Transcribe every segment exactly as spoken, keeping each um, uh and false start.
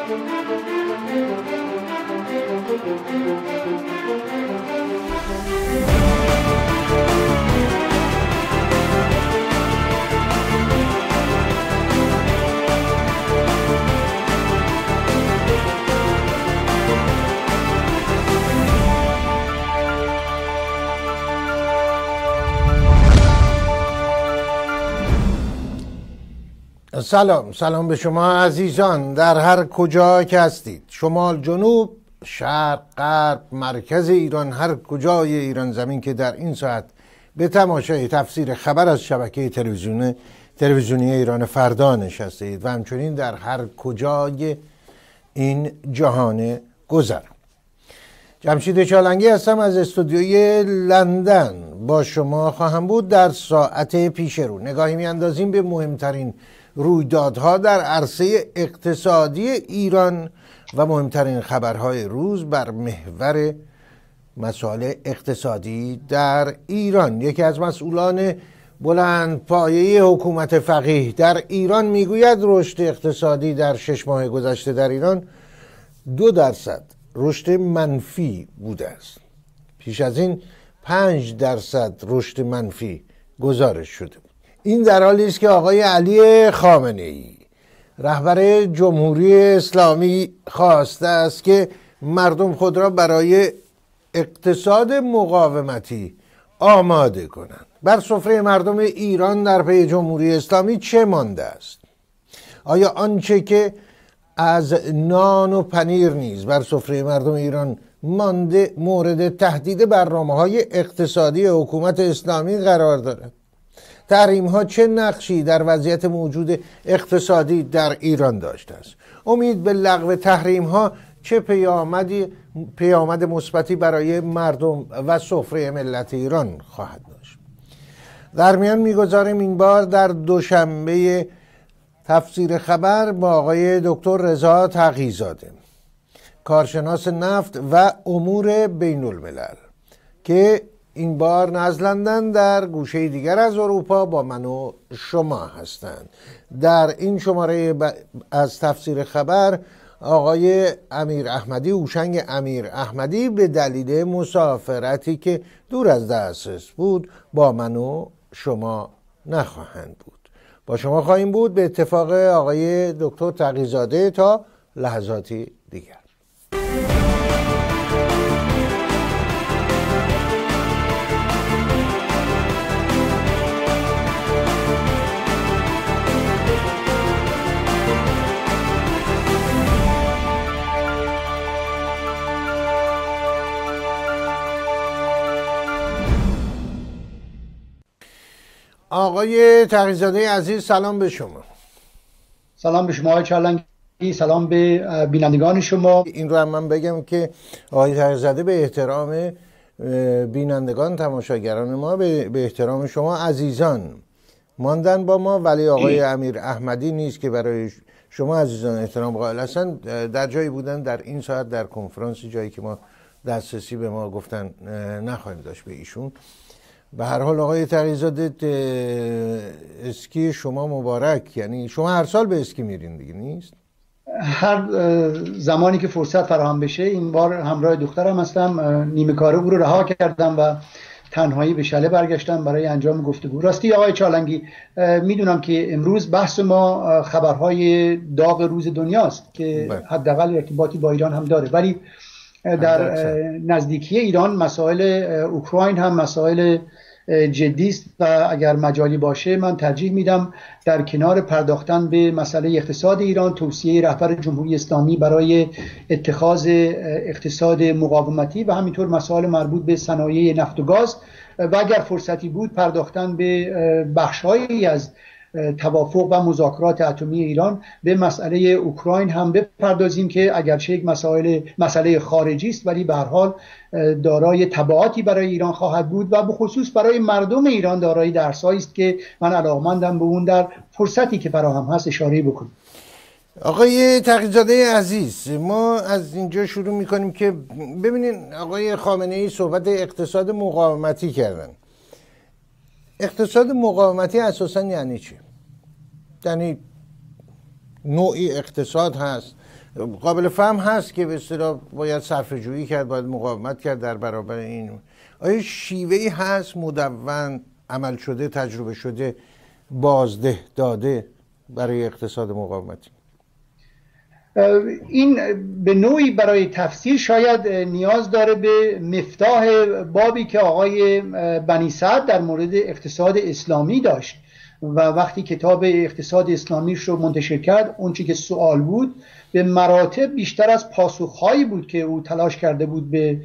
سلام سلام به شما عزیزان در هر کجا که هستید، شمال، جنوب، شرق، غرب، مرکز ایران، هر کجای ایران زمین که در این ساعت به تماشای تفسیر خبر از شبکه تلویزیون تلویزیونی ایران فردا نشستید و همچنین در هر کجای این جهان گذر. جمشید چالنگی هستم از استودیوی لندن، با شما خواهم بود در ساعت پیش رو. نگاهی میاندازیم به مهمترین رویدادها در عرصه اقتصادی ایران و مهمترین خبرهای روز بر محور مسائل اقتصادی در ایران. یکی از مسئولان بلند پایه حکومت فقیه در ایران میگوید رشد اقتصادی در شش ماه گذشته در ایران دو درصد رشد منفی بوده است. پیش از این پنج درصد رشد منفی گزارش شده بود. این در حالی است که آقای علی خامنه ای رهبر جمهوری اسلامی خواسته است که مردم خود را برای اقتصاد مقاومتی آماده کنند. بر سفره مردم ایران در پی جمهوری اسلامی چه مانده است؟ آیا آنچه که از نان و پنیر نیز بر سفره مردم ایران مانده مورد تهدید برنامه‌های اقتصادی حکومت اسلامی قرار دارد؟ تحریم ها چه نقشی در وضعیت موجود اقتصادی در ایران داشته است؟ امید به لغو تحریم ها چه پیامدی پیامد مثبتی برای مردم و سفره ملت ایران خواهد داشت؟ در میان میگذاریم این بار در دوشنبه تفسیر خبر با آقای دکتر رضا تقی‌زاده، کارشناس نفت و امور بین الملل، که این بار از لندن در گوشه دیگر از اروپا با من و شما هستند. در این شماره از تفسیر خبر آقای امیر احمدی، هوشنگ امیر احمدی، به دلیل مسافرتی که دور از دسترس بود با من و شما نخواهند بود. با شما خواهیم بود به اتفاق آقای دکتر تقی‌زاده تا لحظاتی دیگر. آقای تقی‌زاده عزیز، سلام به شما. سلام به شما آقای چالنگی، سلام به بینندگان شما. این رو هم من بگم که آقای تقی‌زاده به احترام بینندگان تماشاگران ما، به احترام شما عزیزان ماندن با ما، ولی آقای امیر احمدی نیست که برای شما عزیزان احترام قائل هستن. در جایی بودن در این ساعت در کنفرانسی، جایی که ما دسترسی به ما گفتن نخواهیم داشت به ایشون. به هر حال آقای تقی‌زاده، اسکی شما مبارک. یعنی شما هر سال به اسکی میرین دیگه، نیست؟ هر زمانی که فرصت فراهم بشه. این بار همراه دخترم هستم، نیمه کاره او رو رها کردم و تنهایی به شله برگشتم برای انجام گفتگو. راستی آقای چالنگی، میدونم که امروز بحث ما خبرهای داغ روز دنیاست که حداقل ارتباطی با ایران هم داره، ولی در نزدیکی ایران مسائل اوکراین هم مسائل جدی است و اگر مجالی باشه من ترجیح میدم در کنار پرداختن به مسئله اقتصاد ایران، توصیه رهبر جمهوری اسلامی برای اتخاذ اقتصاد مقاومتی و همینطور مسائل مربوط به صنایع نفت و گاز و اگر فرصتی بود پرداختن به بخش‌هایی از توافق و مذاکرات اتمی ایران به مسئله اوکراین هم بپردازیم که اگرچه یک مسئله مسئله خارجی است ولی به هر حال دارای تبعاتی برای ایران خواهد بود و به خصوص برای مردم ایران دارای درسایی است که من علاقه‌مندم به اون در فرصتی که فراهم هست اشاره بکنم. آقای تقی‌زاده عزیز، ما از اینجا شروع میکنیم که ببینین آقای خامنه ای صحبت اقتصاد مقاومتی کردن. اقتصاد مقاومتی اساسا یعنی چی؟ یعنی نوعی اقتصاد هست، قابل فهم هست که به اصطلاح باید صرفه جویی کرد، باید مقاومت کرد در برابر این. آیا شیوهی هست مدون عمل شده، تجربه شده، بازده داده برای اقتصاد مقاومتی؟ این به نوعی برای تفسیر شاید نیاز داره به مفتاح بابی که آقای بنی سعد در مورد اقتصاد اسلامی داشت و وقتی کتاب اقتصاد اسلامیش رو منتشر کرد، اون چی که سوال بود به مراتب بیشتر از پاسخهایی بود که او تلاش کرده بود به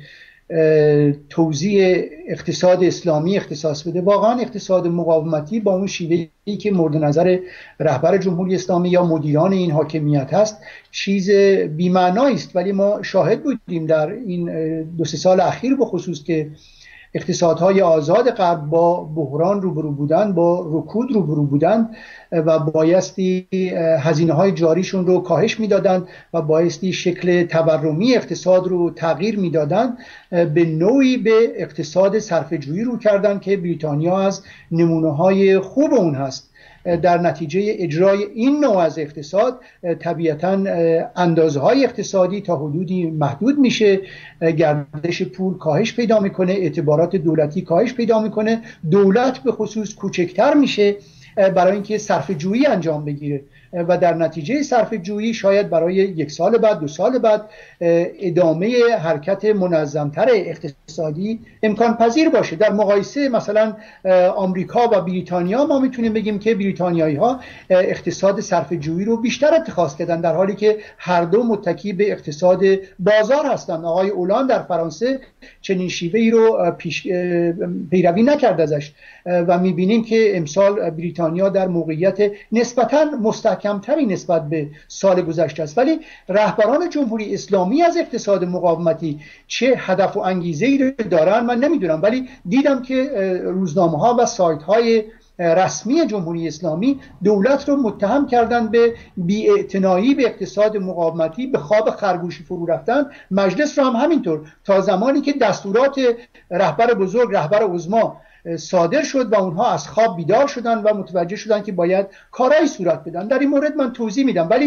توزیع اقتصاد اسلامی اختصاص بده. واقعا اقتصاد مقاومتی با اون شیوهی که مورد نظر رهبر جمهوری اسلامی یا مدیران این حاکمیت هست چیز بی‌معنایی است، ولی ما شاهد بودیم در این دو سه سال اخیر به خصوص که اقتصادهای آزاد غرب با بحران روبرو بودن، با رکود روبرو بودن و بایستی هزینه های جاریشون رو کاهش میدادن و بایستی شکل تورمی اقتصاد رو تغییر میدادن، به نوعی به اقتصاد صرفه‌جویی رو کردن که بریتانیا از نمونه های خوب اون هست. در نتیجه اجرای این نوع از اقتصاد طبیعتاً اندازهای اقتصادی تا حدودی محدود میشه، گردش پول کاهش پیدا میکنه، اعتبارات دولتی کاهش پیدا میکنه، دولت به خصوص کوچکتر میشه برای اینکه صرفه جویی انجام بگیره و در نتیجه صرفه جویی شاید برای یک سال بعد، دو سال بعد ادامه حرکت منظمتر اقتصادی امکان پذیر باشه. در مقایسه مثلا آمریکا و بریتانیا ما میتونیم بگیم که بریتانیایی ها اقتصاد صرفه جویی رو بیشتر اتخاذ کردن، در حالی که هر دو متکی به اقتصاد بازار هستند. آقای اولان در فرانسه چنین شیوهی رو پیش پیروی نکرد ازش و میبینیم که امسال بریتانیا در موقعیت نسبتاً مستحکمتری نسبت به سال گذشته است. ولی رهبران جمهوری اسلامی از اقتصاد مقاومتی چه هدف و انگیزه‌ای رو دارن من نمیدونم، ولی دیدم که روزنامه ها و سایت های رسمی جمهوری اسلامی دولت رو متهم کردن به بی‌اعتنایی به اقتصاد مقاومتی، به خواب خرگوشی فرو رفتن. مجلس رو هم همینطور، تا زمانی که دستورات رهبر بزرگ، رهبر عظما صادر شد و اونها از خواب بیدار شدن و متوجه شدن که باید کارایی صورت بدن. در این مورد من توضیح میدم، ولی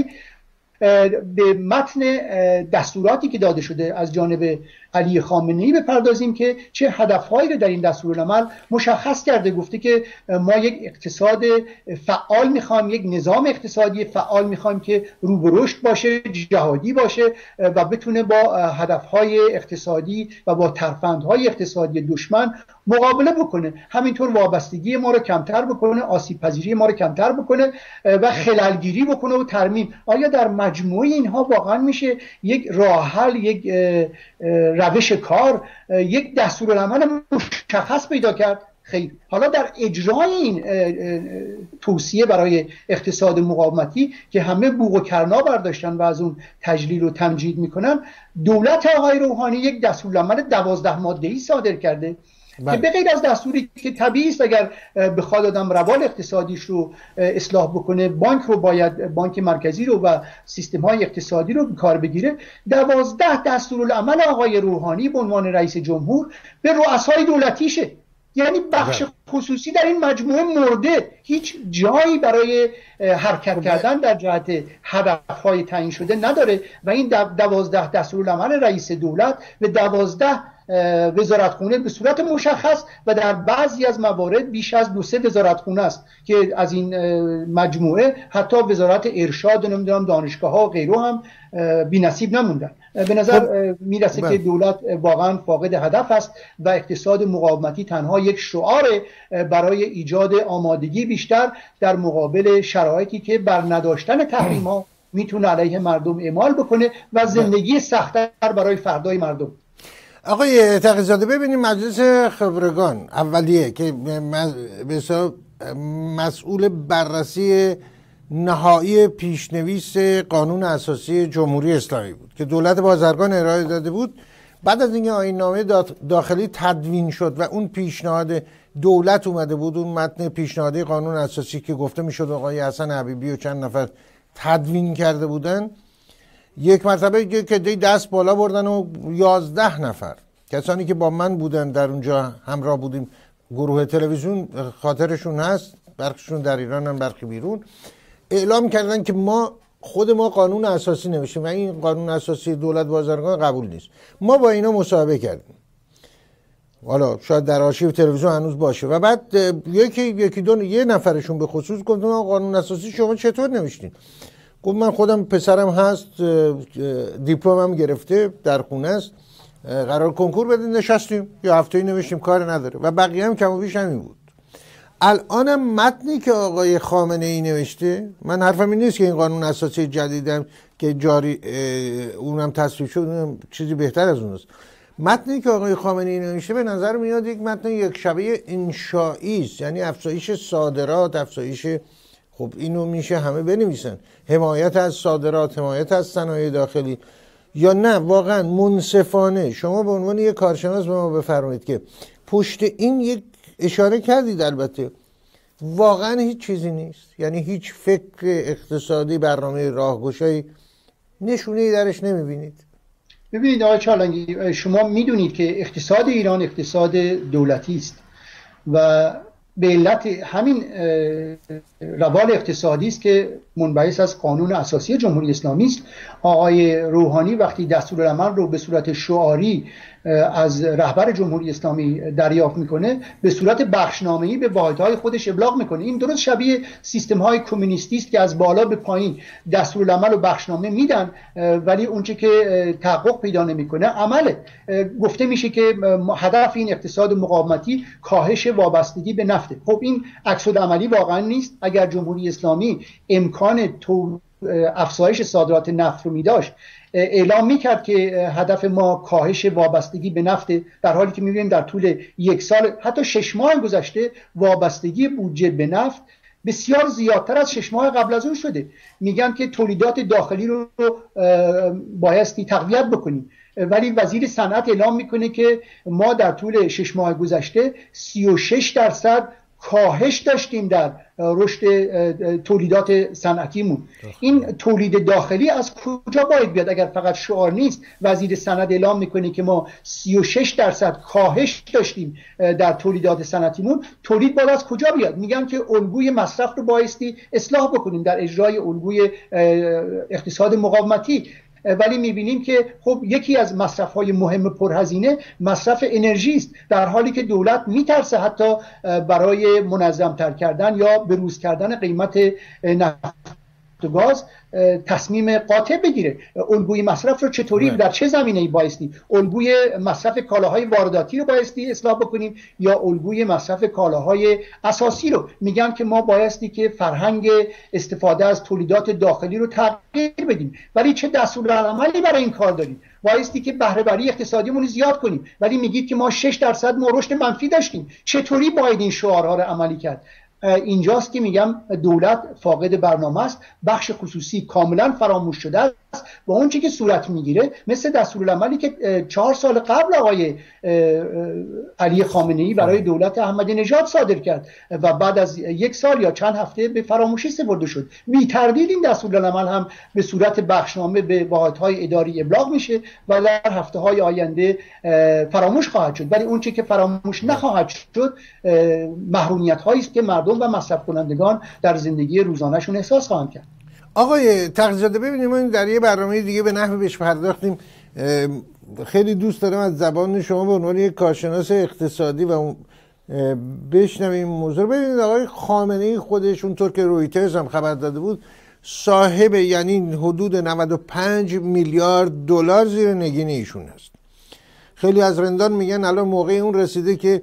به متن دستوراتی که داده شده از جانب علی خامنه‌ای بپردازیم که چه هدفهایی رو در این دستورالعمل مشخص کرده. گفته که ما یک اقتصاد فعال میخوایم، یک نظام اقتصادی فعال میخوایم که رو به رشد باشه، جهادی باشه و بتونه با هدفهای اقتصادی و با ترفندهای اقتصادی دشمن مقابله بکنه، همینطور وابستگی ما رو کمتر بکنه، آسیب پذیری ما رو کمتر بکنه و خللگیری بکنه و ترمیم. آیا در مجموعه اینها واقعا میشه یک راه حل، یک روش کار، یک دستورالعمل مشخص پیدا کرد؟ خیر. حالا در اجرای این توصیه برای اقتصاد مقاومتی که همه بوق و کرنا برداشتن و از اون تجلیل و تمجید میکنن، دولت آقای روحانی یک دستورالعمل دوازده ماده‌ای صادر کرده بله. که به غیر از دستوری که طبیعی است اگر بخواد آدم روال اقتصادیش رو اصلاح بکنه، بانک رو باید، بانک مرکزی رو و سیستم های اقتصادی رو به کار بگیره، دوازده دستورالعمل آقای روحانی به عنوان رئیس جمهور به رؤسای دولتیشه. یعنی بخش خصوصی در این مجموعه مرده، هیچ جایی برای حرکت کردن در جهت هدفهای تعیین شده نداره و این دوازده دستورالعمل رئیس دولت به دوازده وزارتخونه به صورت مشخص و در بعضی از موارد بیش از دو سه وزارتخونه است که از این مجموعه حتی وزارت ارشاد و نمیدونم دانشگاه ها و غیره هم بی نصیب نموندن. به نظر میرسه که دولت واقعا فاقد هدف است و اقتصاد مقاومتی تنها یک شعار برای ایجاد آمادگی بیشتر در مقابل شرایطی که بر نداشتن تحریم ها میتونه علیه مردم اعمال بکنه و زندگی سخت‌تر برای فردای مردم. آقای تقی‌زاده، ببینیم مجلس خبرگان اولیه که مسئول بررسی نهایی پیشنویس قانون اساسی جمهوری اسلامی بود که دولت بازرگان ارائه داده بود، بعد از اینکه آیین‌نامه داخلی تدوین شد و اون پیشنهاد دولت اومده بود، اون متن پیشنهادی قانون اساسی که گفته میشد آقای حسن حبیبی و چند نفر تدوین کرده بودن، یک مرتبه که دست بالا بردن و یازده نفر کسانی که با من بودن در اونجا همراه بودیم، گروه تلویزیون خاطرشون هست، برخیشون در ایران هم برخی بیرون، اعلام کردن که ما خود ما قانون اساسی نوشتیم و این قانون اساسی دولت بازرگان قبول نیست. ما با اینا مصاحبه کردیم، حالا شاید در آرشیو تلویزیون هنوز باشه، و بعد یکی یکی دو یه نفرشون به خصوص گفتن قانون اساسی شما چطور نوشتین؟ گفت من خودم پسرم هست، دیپلمم گرفته در خونه است، قرار کنکور بده، نشستیم یه هفته‌ای نوشتیم، کار نداره. و بقیه هم کم و بیش همین بود. الانم متنی که آقای خامنه ای نوشته، من حرفم این نیست که این قانون اساسی جدیدم که جاری اونم تصویب شد اونم چیزی بهتر از اونست، متنی که آقای خامنه ای نوشته به نظر میاد یک متن یک شبیه انشایی است، یعنی افزایش صادرات، افزایش، خب اینو میشه همه بنویسن، حمایت از صادرات، حمایت از صنایع داخلی، یا نه واقعا منصفانه شما به عنوان یک کارشناس به ما بفرمایید که پشت این یک اشاره کردید البته واقعا هیچ چیزی نیست، یعنی هیچ فکر اقتصادی، برنامه راهگشایی نشونه‌ای درش نمیبینید؟ ببینید آقای چالنگی، شما میدونید که اقتصاد ایران اقتصاد دولتی است و به علت همین روال اقتصادی است که منبعث از قانون اساسی جمهوری اسلامی است. آقای روحانی وقتی دستورالعمل رو به صورت شعاری از رهبر جمهوری اسلامی دریافت میکنه، به صورت بخشنامه‌ای به واحدهای خودش ابلاغ میکنه. این درست شبیه سیستم های کمونیستی است که از بالا به پایین دستورالعمل و بخشنامه میدن، ولی اونچه که تحقق پیدا نمیکنه عمله. گفته میشه که هدف این اقتصاد مقاومتی کاهش وابستگی به نفته. خب این عکس العملی واقعا نیست. اگر جمهوری اسلامی امکان تو افزایش صادرات نفت رو میداشت، اعلام میکرد که هدف ما کاهش وابستگی به نفت، در حالی که میبینیم در طول یک سال حتی شش ماه گذشته وابستگی بودجه به نفت بسیار زیادتر از شش ماه قبل از اون شده. میگن که تولیدات داخلی رو بایستی تقویت بکنیم، ولی وزیر صنعت اعلام میکنه که ما در طول شش ماه گذشته سی و شش درصد کاهش داشتیم در رشد تولیدات صنعتیمون. این تولید داخلی از کجا باید بیاد اگر فقط شعار نیست؟ وزیر صنعت اعلام میکنه که ما سی و شش درصد کاهش داشتیم در تولیدات صنعتیمون. تولید باید از کجا بیاد؟ میگن که الگوی مصرف رو بایستی اصلاح بکنیم در اجرای الگوی اقتصاد مقاومتی. ولی میبینیم که خب یکی از مصرف‌های مهم پرهزینه مصرف انرژی است، در حالی که دولت میترسه حتی برای منظم‌تر کردن یا بروز کردن قیمت نفت و گاز تصمیم قاطع بگیره. الگوی مصرف رو چطوری در چه زمینه‌ای بایستی؟ الگوی مصرف کالاهای وارداتی رو بایستی اصلاح بکنیم یا الگوی مصرف کالاهای اساسی رو؟ میگن که ما بایستی که فرهنگ استفاده از تولیدات داخلی رو تغییر بدیم، ولی چه دستورالعملی برای این کار داریم؟ بایستی که بهره وری اقتصادیمون رو زیاد کنیم، ولی میگید که ما شش درصد ما رشد منفی داشتیم. چطوری باید این شعارها رو عملی کرد؟ اینجاست که میگم دولت فاقد برنامه است، بخش خصوصی کاملا فراموش شده است و اون چیزی که صورت میگیره مثل دستورالعملی که چهار سال قبل آقای علی خامنه ای برای دولت احمدی نژاد صادر کرد و بعد از یک سال یا چند هفته به فراموشی سپرده شد. بی تردید این دستورالعمل هم به صورت بخشنامه به واحدهای اداری ابلاغ میشه و در هفته های آینده فراموش خواهد شد. ولی اون چیزی که فراموش نخواهد شد محرومیت هایی است که مردم و مصرف کنندگان در زندگی روزانهشون احساس خواهند کرد. آقای تقی‌زاده ببینیم ما در یه برنامه دیگه به نحوی بهش پرداختیم، خیلی دوست دارم از زبان شما به عنوان یک کارشناس اقتصادی و بشنویم موضوع. ببینید آقای خامنه ای خودش اونطور که رویترز هم خبر داده بود صاحب یعنی حدود نود و پنج میلیارد دلار زیر نگین ایشون است. خیلی از رندان میگن الان موقع اون رسیده که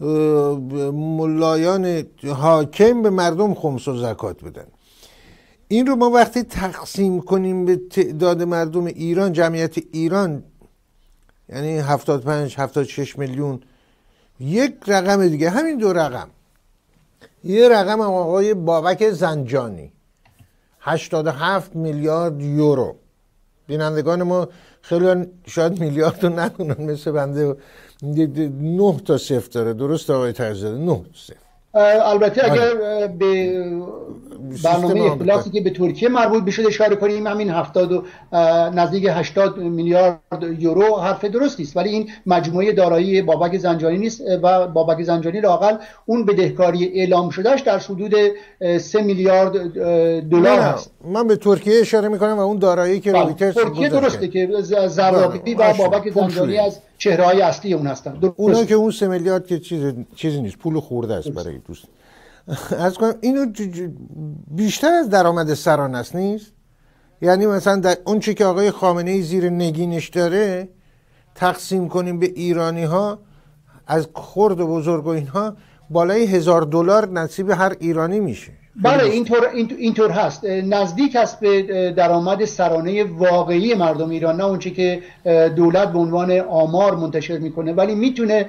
ملایان حاکم به مردم خمس و زکات بدن. این رو ما وقتی تقسیم کنیم به تعداد مردم ایران، جمعیت ایران یعنی هفتاد و پنج هفتاد و شش میلیون، یک رقم دیگه همین دو رقم، یه رقم آقای بابک زنجانی هشتاد و هفت میلیارد یورو. بینندگان ما خیلی شاید میلیارد رو ندونن مثل بنده، نه تا صفر داره. درست آقای تقی‌زاده؟ نه صفر. البته اگر به برنامه اختلاسی که به ترکیه مربوط بشه اشاره کنیم، همین هفتاد و نزدیک هشتاد میلیارد یورو حرف درستی است، ولی این مجموعه دارایی بابک زنجانی نیست و بابک زنجانی لااقل اون بدهکاری اعلام شدهش در حدود سه میلیارد دلار هست. من به ترکیه اشاره میکنم و اون دارایی که رویترز ترکیه درسته که زرابی و بابک زنجانی از چهره‌های اصلی اون هستن. اونا که اون سه میلیارد که چیز چیزی نیست، پول خورده است برای دوست. از کنم اینو بیشتر از درآمد سرانه است نیست؟ یعنی مثلا در اون چی که آقای خامنه‌ای زیر نگینش داره تقسیم کنیم به ایرانی ها از خرد و بزرگ و اینها بالای هزار دلار نصیب هر ایرانی میشه. بله اینطور اینطور هست، نزدیک است به درآمد سرانه واقعی مردم ایران، نه اونچه که دولت به عنوان آمار منتشر میکنه، ولی میتونه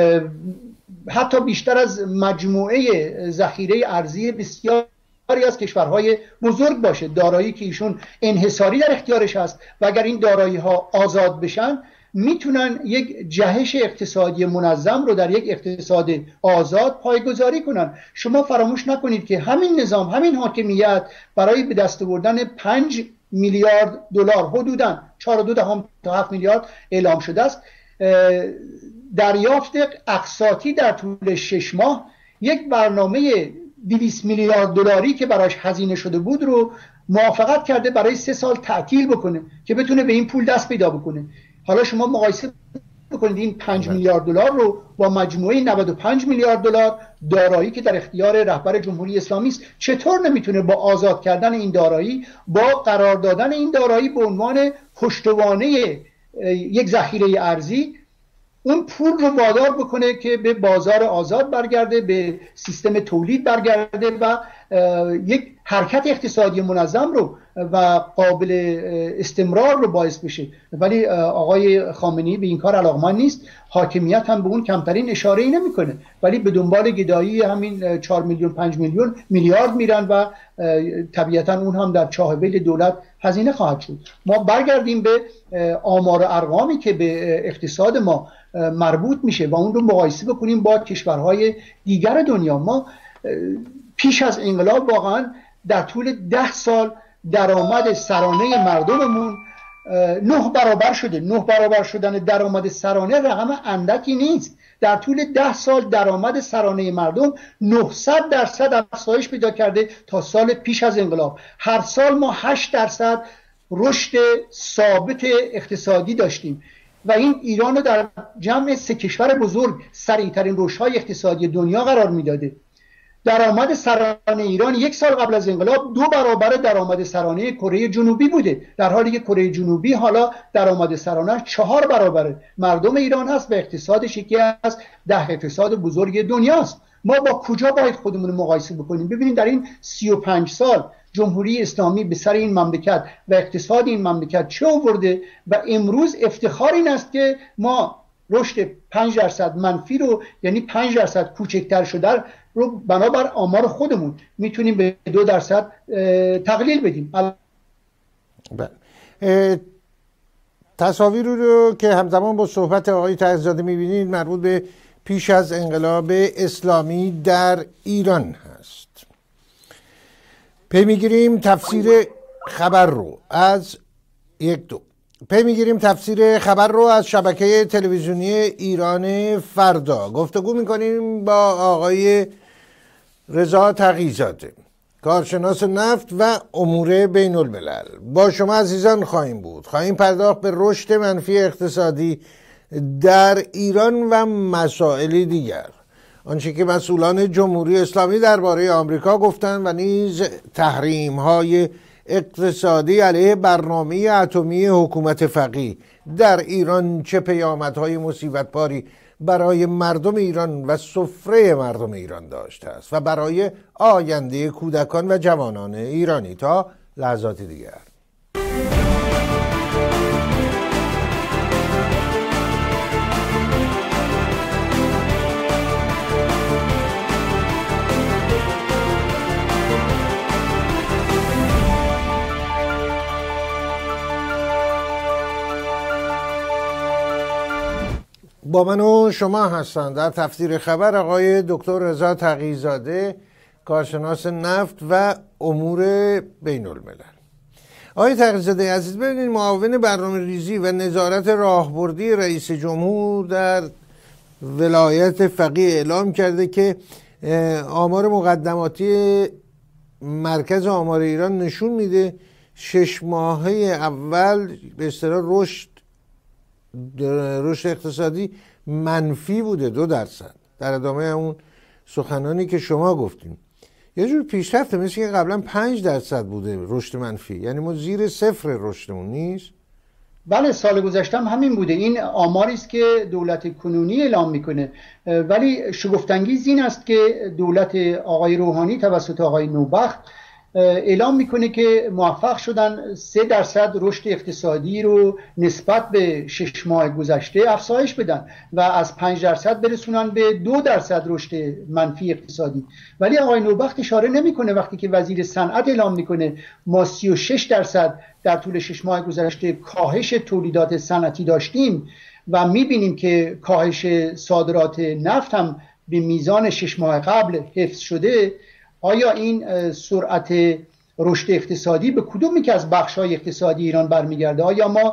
حتی بیشتر از مجموعه ذخیره ارزی بسیاری از کشورهای بزرگ باشه. دارایی که ایشون انحصاری در اختیارش هست و اگر این دارایی ها آزاد بشن میتونن یک جهش اقتصادی منظم رو در یک اقتصاد آزاد پایگذاری کنن. شما فراموش نکنید که همین نظام، همین حاکمیت برای به دست آوردن پنج میلیارد دلار، حدوداً چهار و دو دهم تا هفت میلیارد اعلام شده است، دریافت اقساطی در طول شش ماه یک برنامه دویست میلیارد دلاری که براش هزینه شده بود رو موافقت کرده برای سه سال تعطیل بکنه که بتونه به این پول دست پیدا بکنه. حالا شما مقایسه بکنید این پنج میلیارد دلار رو با مجموعه نود و پنج میلیارد دلار دارایی که در اختیار رهبر جمهوری اسلامی است، چطور نمیتونه با آزاد کردن این دارایی، با قرار دادن این دارایی به عنوان پشتوانه یک ذخیره ارزی، اون پول رو وادار بکنه که به بازار آزاد برگرده، به سیستم تولید برگرده و یک حرکت اقتصادی منظم رو و قابل استمرار رو باعث بشه. ولی آقای خامنه‌ای به این کار علاقمند نیست، حاکمیت هم به اون کمترین اشاره ای نمیکنه، ولی به دنبال گدایی همین چهار میلیون پنج میلیون میلیارد میرن و طبیعتا اون هم در چاهبیل دولت هزینه خواهد شد. ما برگردیم به آمار و ارقامی که به اقتصاد ما مربوط میشه و اون رو مقایسه بکنیم با کشورهای دیگر دنیا. ما پیش از انقلاب واقعا در طول ده سال درآمد سرانه مردممون نه برابر شده. نه برابر شدن درآمد سرانه رقم اندکی نیست. در طول ده سال درآمد سرانه مردم نهصد درصد افزایش پیدا کرده تا سال پیش از انقلاب. هر سال ما هشت درصد رشد ثابت اقتصادی داشتیم و این ایران رو در جمع سه کشور بزرگ سریعترین رشدهای اقتصادی دنیا قرار میداده. درآمد سرانه ایران یک سال قبل از انقلاب دو برابر درآمد سرانه کره جنوبی بوده، در حالی که کره جنوبی حالا درآمد سرانه چهار برابره. مردم ایران هست و اقتصادش یکی از ده اقتصاد بزرگ دنیاست. ما با کجا باید خودمون مقایسه بکنیم؟ ببینید در این سی و پنج سال جمهوری اسلامی به سر این مملکت و اقتصاد این مملکت چه آورده و امروز افتخار این است که ما رشد پنج درصد منفی رو، یعنی پنج درصد کوچکتر شده رو بنابر آمار خودمون میتونیم به دو درصد تقلیل بدیم. تصاویر رو که همزمان با صحبت آقای طاهرزاده میبینید مربوط به پیش از انقلاب اسلامی در ایران هست. پی میگیریم تفسیر خبر رو از یک دو پی میگیریم تفسیر خبر رو از شبکه تلویزیونی ایران فردا. گفتگو میکنیم با آقای رضا تقی‌زاده، کارشناس نفت و امور بین الملل. با شما عزیزان خواهیم بود، خواهیم پرداخت به رشد منفی اقتصادی در ایران و مسائل دیگر، آنچه که مسئولان جمهوری اسلامی درباره آمریکا گفتند و نیز تحریم های اقتصادی علیه برنامه اتمی حکومت فقیه در ایران چه پیامدهای مصیبتباری برای مردم ایران و سفره مردم ایران داشته است و برای آینده کودکان و جوانان ایرانی. تا لحظات دیگر. با من و شما هستند در تفسیر خبر آقای دکتر رضا تقی‌زاده، کارشناس نفت و امور بین الملل. آقای تقی‌زاده عزیز، ببینید معاون برنامه ریزی و نظارت راهبردی رئیس جمهور در ولایت فقیه اعلام کرده که آمار مقدماتی مرکز آمار ایران نشون میده شش ماهه اول به اصطلاح رشد رشد اقتصادی منفی بوده، دو درصد، در ادامه اون سخنانی که شما گفتیم. یه جور پیشرفته، مثل که قبلا پنج درصد بوده رشد منفی، یعنی ما زیر صفر رشدمون نیست. بله، سال گذشته هم همین بوده. این آماری است که دولت کنونی اعلام میکنه، ولی شگفت‌انگیز این است که دولت آقای روحانی توسط آقای نوبخت اعلام میکنه که موفق شدن سه درصد رشد اقتصادی رو نسبت به شش ماه گذشته افزایش بدن و از پنج درصد برسونن به دو درصد رشد منفی اقتصادی. ولی آقای نوبخت اشاره نمیکنه وقتی که وزیر صنعت اعلام میکنه ما سی و شش درصد در طول شش ماه گذشته کاهش تولیدات صنعتی داشتیم و میبینیم که کاهش صادرات نفت هم به میزان شش ماه قبل حفظ شده. آیا این سرعت رشد اقتصادی به کدومی که از بخش‌های اقتصادی ایران برمیگرده؟ آیا ما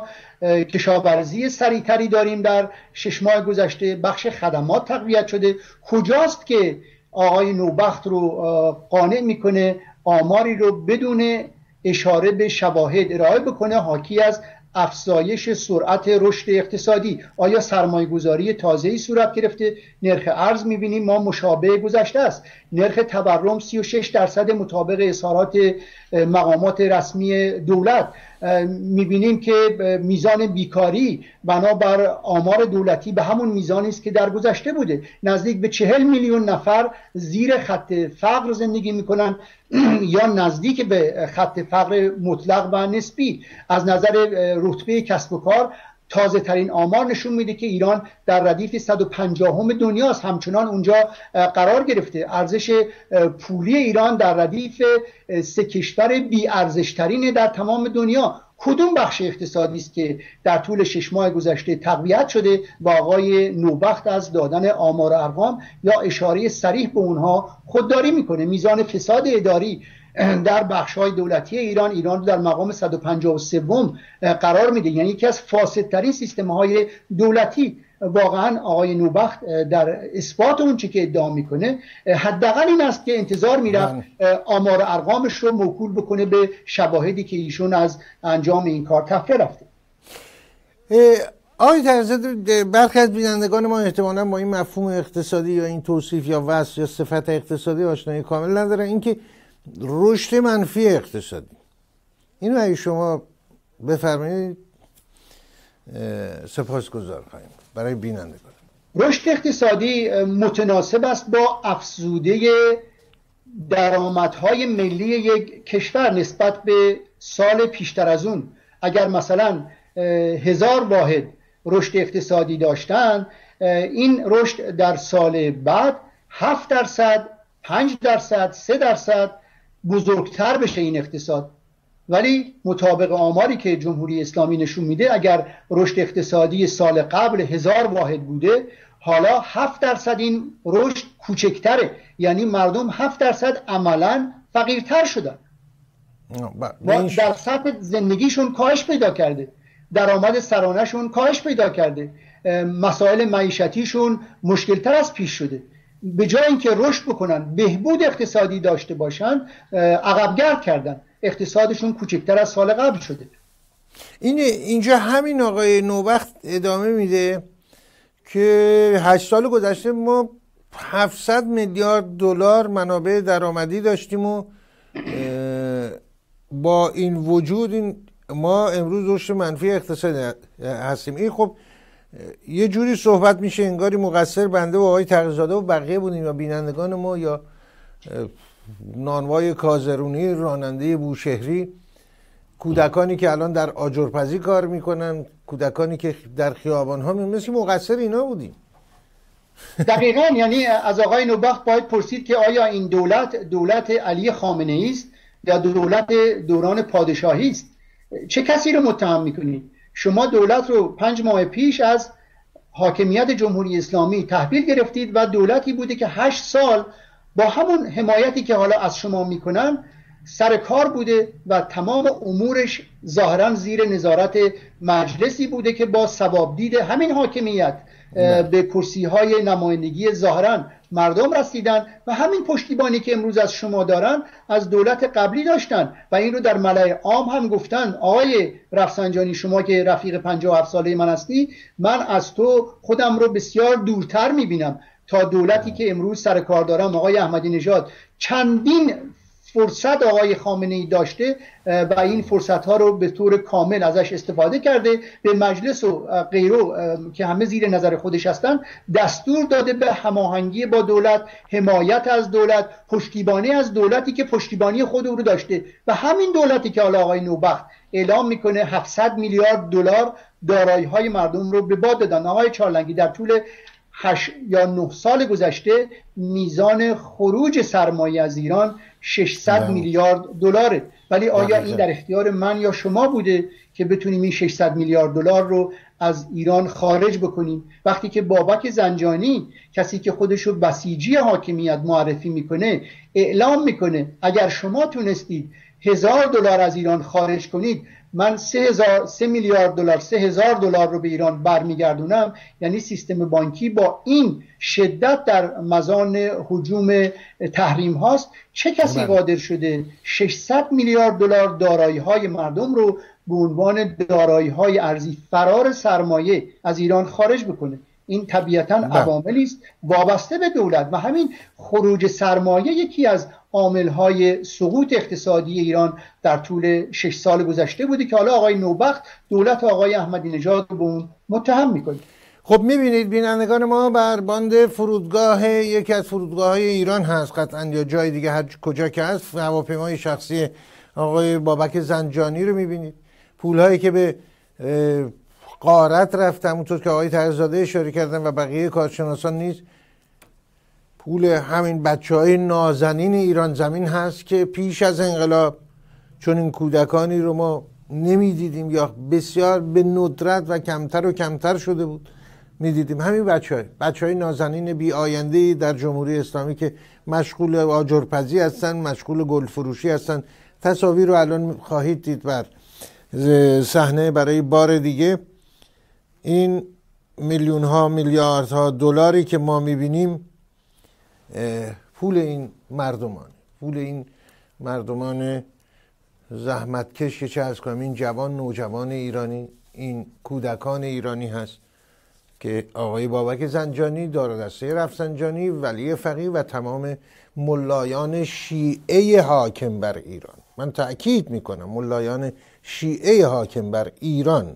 کشاورزی سریعتری داریم در شش ماه گذشته؟ بخش خدمات تقویت شده؟ کجاست که آقای نوبخت رو قانع میکنه آماری رو بدون اشاره به شواهد ارائه بکنه حاکی از افزایش سرعت رشد اقتصادی؟ آیا سرمایه گذاری تازه‌ای صورت گرفته؟ نرخ ارز می‌بینیم ما مشابه گذشته است. نرخ تورم سی و شش درصد مطابق اظهارات مقامات رسمی دولت. می‌بینیم که میزان بیکاری بنابر آمار دولتی به همون میزانی است که در گذشته بوده. نزدیک به چهل میلیون نفر زیر خط فقر زندگی می‌کنند یا نزدیک به خط فقر مطلق و نسبی. از نظر رتبه کسب و کار تازه ترین آمار نشون میده که ایران در ردیف صد و پنجاهم دنیاست، همچنان اونجا قرار گرفته. ارزش پولی ایران در ردیف سه کشور بی ارزش ترین در تمام دنیا. کدوم بخش اقتصادی است که در طول شش ماه گذشته تقویت شده و آقای نوبخت از دادن آمار و ارقام یا اشاره صریح به اونها خودداری میکنه؟ میزان فساد اداری در بخش‌های دولتی ایران ایران رو در مقام صد و پنجاه و سه قرار میده، یعنی یکی از فاسدترین سیستم‌های دولتی. واقعا آقای نوبخت در اثبات اون چی که ادعا میکنه حداقل این است که انتظار میرفت آمار ارقامش رو موکول بکنه به شواهدی که ایشون از انجام این کار تفره رفته. آقای تقی‌زاده، برخی از بینندگان ما احتمالاً با این مفهوم اقتصادی یا این توصیف یا وصف یا صفت اقتصادی آشنایی کامل ندارن. اینکه رشد منفی اقتصادی، اینو اگه شما بفرمایید سپاسگزار خواهیم برای بینندگان. رشد اقتصادی متناسب است با افزوده درآمدهای ملی یک کشور نسبت به سال پیشتر از اون. اگر مثلا هزار واحد رشد اقتصادی داشتن، این رشد در سال بعد هفت درصد، پنج درصد، سه درصد بزرگتر بشه این اقتصاد. ولی مطابق آماری که جمهوری اسلامی نشون میده اگر رشد اقتصادی سال قبل هزار واحد بوده، حالا هفت درصد این رشد کوچکتره، یعنی مردم هفت درصد عملا فقیرتر شدن و در سطح زندگیشون کاهش پیدا کرده، درآمد سرانه‌شون کاهش پیدا کرده، مسائل معیشتیشون مشکلتر از پیش شده. به جای اینکه رشد بکنن، بهبود اقتصادی داشته باشن، عقبگرد کردن، اقتصادشون کوچکتر از سال قبل شده. این اینجا همین آقای نوبخت ادامه میده که هشت سال گذشته ما هفتصد میلیارد دلار منابع درآمدی داشتیم و با این وجود این ما امروز رشد منفی اقتصادی هستیم. این خب یه جوری صحبت میشه انگاری مقصر بنده و آقای تقی‌زاده و بقیه بودیم یا بینندگان ما یا نانوای کازرونی، راننده بوشهری، کودکانی که الان در آجرپزی کار میکنن، کودکانی که در خیابان ها میمونن، مثل مقصر اینا بودیم. دقیقاً. یعنی از آقای نوبخت باید پرسید که آیا این دولت دولت علی خامنه ای است یا دولت دوران پادشاهی است؟ چه کسی رو متهم میکنید؟ شما دولت رو پنج ماه پیش از حاکمیت جمهوری اسلامی تحویل گرفتید و دولتی بوده که هشت سال با همون حمایتی که حالا از شما میکنن سر کار بوده و تمام امورش ظاهرا زیر نظارت مجلسی بوده که با ثوابدید همین حاکمیت به کرسی های نمایندگی ظاهرا مردم رسیدن و همین پشتیبانی که امروز از شما دارن از دولت قبلی داشتن و این رو در ملأ عام هم گفتن. آقای رفسنجانی، شما که رفیق پنجاه و هفت ساله من هستی، من از تو خودم رو بسیار دورتر میبینم تا دولتی که امروز سر کار دارم آقای احمدی نژاد. چندین فرصت آقای خامنه ای داشته و این فرصت ها رو به طور کامل ازش استفاده کرده، به مجلس و غیره که همه زیر نظر خودش هستن دستور داده به هماهنگی با دولت، حمایت از دولت، پشتیبانی از دولتی که پشتیبانی خود او رو داشته و همین دولتی که حالا آقای نوبخت اعلام میکنه هفتصد میلیارد دلار دارایی های مردم رو به باد دادن. آقای چارلنگی، در طول هشت یا نه سال گذشته میزان خروج سرمایه از ایران ششصد میلیارد دلاره، ولی آیا این در اختیار من یا شما بوده که بتونیم این ششصد میلیارد دلار رو از ایران خارج بکنیم؟ وقتی که بابک زنجانی، کسی که خودشو بسیجی حاکمیت معرفی میکنه، اعلام میکنه اگر شما تونستید هزار دلار از ایران خارج کنید من سه هزار سه میلیارد دلار سه هزار دلار رو به ایران برمیگردونم. یعنی سیستم بانکی با این شدت در مزان هجوم تحریم هاست. چه کسی قادر شده ششصد میلیارد دلار دارایی های مردم رو به عنوان دارایی های ارزی فرار سرمایه از ایران خارج بکنه؟ این طبیعتاً عواملی است وابسته به دولت و همین خروج سرمایه یکی از عامل‌های سقوط اقتصادی ایران در طول شش سال گذشته بوده که حالا آقای نوبخت دولت آقای احمدی نژاد رو به اون متهم میکنه. خب میبینید بینندگان ما، بر باند فرودگاه یکی از فرودگاه‌های ایران هست قطعاً یا جای دیگه هر کجا که هست، هواپیمای شخصی آقای بابک زنجانی رو میبینید. پول‌هایی که به غارت رفت، همونطور که آقای طاهرزاده اشاره کردن و بقیه کارشناسان نیست، پول همین بچه های نازنین ایران زمین هست که پیش از انقلاب چون این کودکانی رو ما نمیدیدیم یا بسیار به ندرت و کمتر و کمتر شده بود میدیدیم. همین بچه های بچه های نازنین بی آینده در جمهوری اسلامی که مشغول آجرپزی هستن، مشغول گل فروشی هستن. تصاویر رو الان خواهید دید بر صحنه برای بار دیگه. این میلیون ها میلیارد ها دلاری که ما میبینیم پول این مردمان، پول این مردمان زحمتکش که چه از کنم، این جوان نوجوان ایرانی، این کودکان ایرانی هست که آقای بابک زنجانی، دارودسته رفسنجانی، ولی فقیه و تمام ملایان شیعه حاکم بر ایران، من تأکید میکنم ملایان شیعه حاکم بر ایران،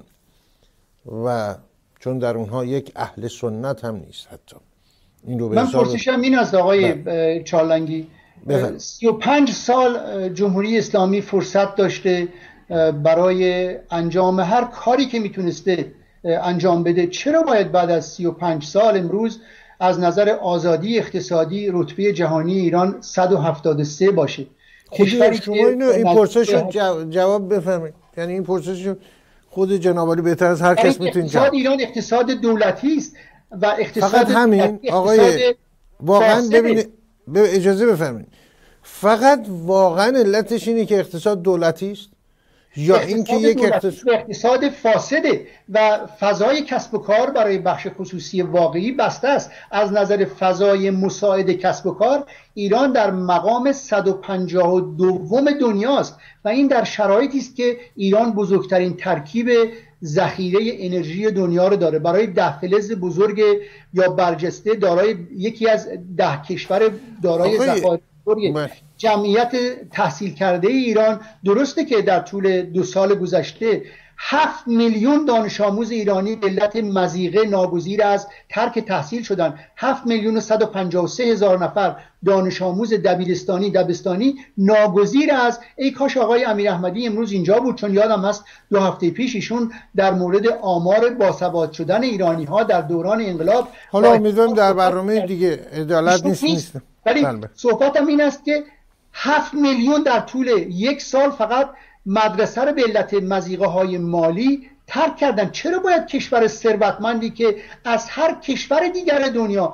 و چون در اونها یک اهل سنت هم نیست حتی. این رو من پرسشم این است آقای چارلنگی، سی و پنج سال جمهوری اسلامی فرصت داشته برای انجام هر کاری که میتونسته انجام بده، چرا باید بعد از سی و پنج سال امروز از نظر آزادی اقتصادی رتبه جهانی ایران صد و هفتاد و سه باشه؟ کشوری شما اینو این پرسش رو جواب بفرمایید. یعنی این پرسش رو خود جناب عالی بهتر از هر کس میتونه جواب. اقتصاد ایران اقتصاد دولتی است و اقتصاد فقط همین آقای واقعا ببینید، اجازه بفرمایید، فقط واقعا علتش اینه که اقتصاد دولتی است یا اینکه یک اقتصاد اقتصاد فاسده و فضای کسب و کار برای بخش خصوصی واقعی بسته است؟ از نظر فضای مساعد کسب و کار ایران در مقام صد و پنجاه و دوم دنیاست و این در شرایطی است که ایران بزرگترین ترکیب ذخیره انرژی دنیا رو داره. برای ده فلز بزرگ یا برجسته دارای یکی از ده کشور دارای ذخایر جمعیت تحصیل کرده ایران، درسته که در طول دو سال گذشته هفت میلیون دانش آموز ایرانی به علت مضیقه ناگزیر از ترک تحصیل شدن. هفت میلیون و صد و پنجاه و سه هزار نفر دانش آموز دبیرستانی دبستانی ناگزیر از، ای کاش آقای امیر احمدی امروز اینجا بود، چون یادم هست دو هفته پیش ایشون در مورد آمار باسواد شدن ایرانی ها در دوران انقلاب، حالا امیدوارم در برنامه دیگه عدالت نیست نیست ولی صحبتم این است که هفت میلیون در طول یک سال فقط مدرسه رو به علت مضیقه های مالی ترک کردن. چرا باید کشور ثروتمندی که از هر کشور دیگر دنیا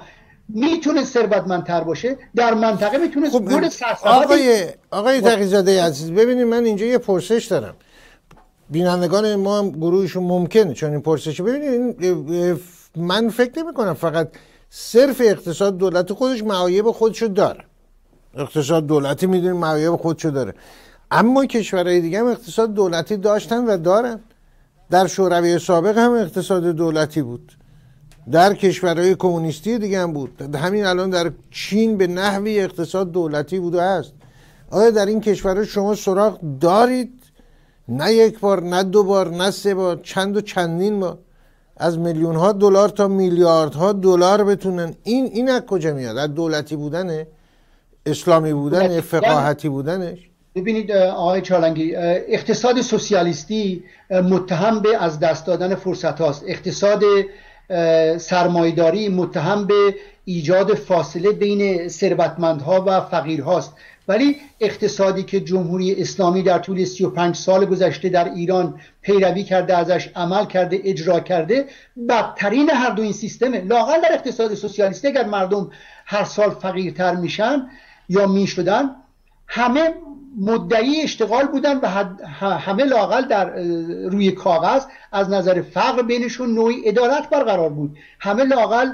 میتونه ثروتمندتر باشه، در منطقه میتونه خب گل سرسبد. آقای آقای تقی‌زاده عزیز ببینید، من اینجا یه پرسش دارم، بینندگان ما هم گروهشون ممکنه چون این پرسش. ببینید من فکر نمی کنم فقط صرف اقتصاد دولت خودش معایب خودشو داره، اقتصاد دولتی میدونیم معایب خودشو داره، اما کشورهای دیگه هم اقتصاد دولتی داشتن و دارن. در شوروی سابق هم اقتصاد دولتی بود، در کشورهای کمونیستی دیگه هم بود، همین الان در چین به نحوی اقتصاد دولتی بوده است. آیا در این کشورها شما سراغ دارید نه یک بار نه دو بار نه سه بار، چند و چندین بار از میلیون ها دلار تا میلیاردها دلار بتونن؟ این این از کجا میاد؟ از دولتی بودنه، اسلامی بودنه، فقاهتی بودنش؟ ببینید آقای چالنگی، اقتصاد سوسیالیستی متهم به از دست دادن فرصت هاست، اقتصاد سرمایه‌داری متهم به ایجاد فاصله بین ثروتمندها و فقیرهاست. ولی اقتصادی که جمهوری اسلامی در طول سی و پنج سال گذشته در ایران پیروی کرده، ازش عمل کرده، اجرا کرده، بدترین هر دو این سیستمه. لااقل در اقتصاد سوسیالیستی اگر مردم هر سال فقیرتر میشن یا میشدن، همه مدعی اشتغال بودن و همه لااقل در روی کاغذ از نظر فقر بینشون نوعی عدالت برقرار بود، همه لااقل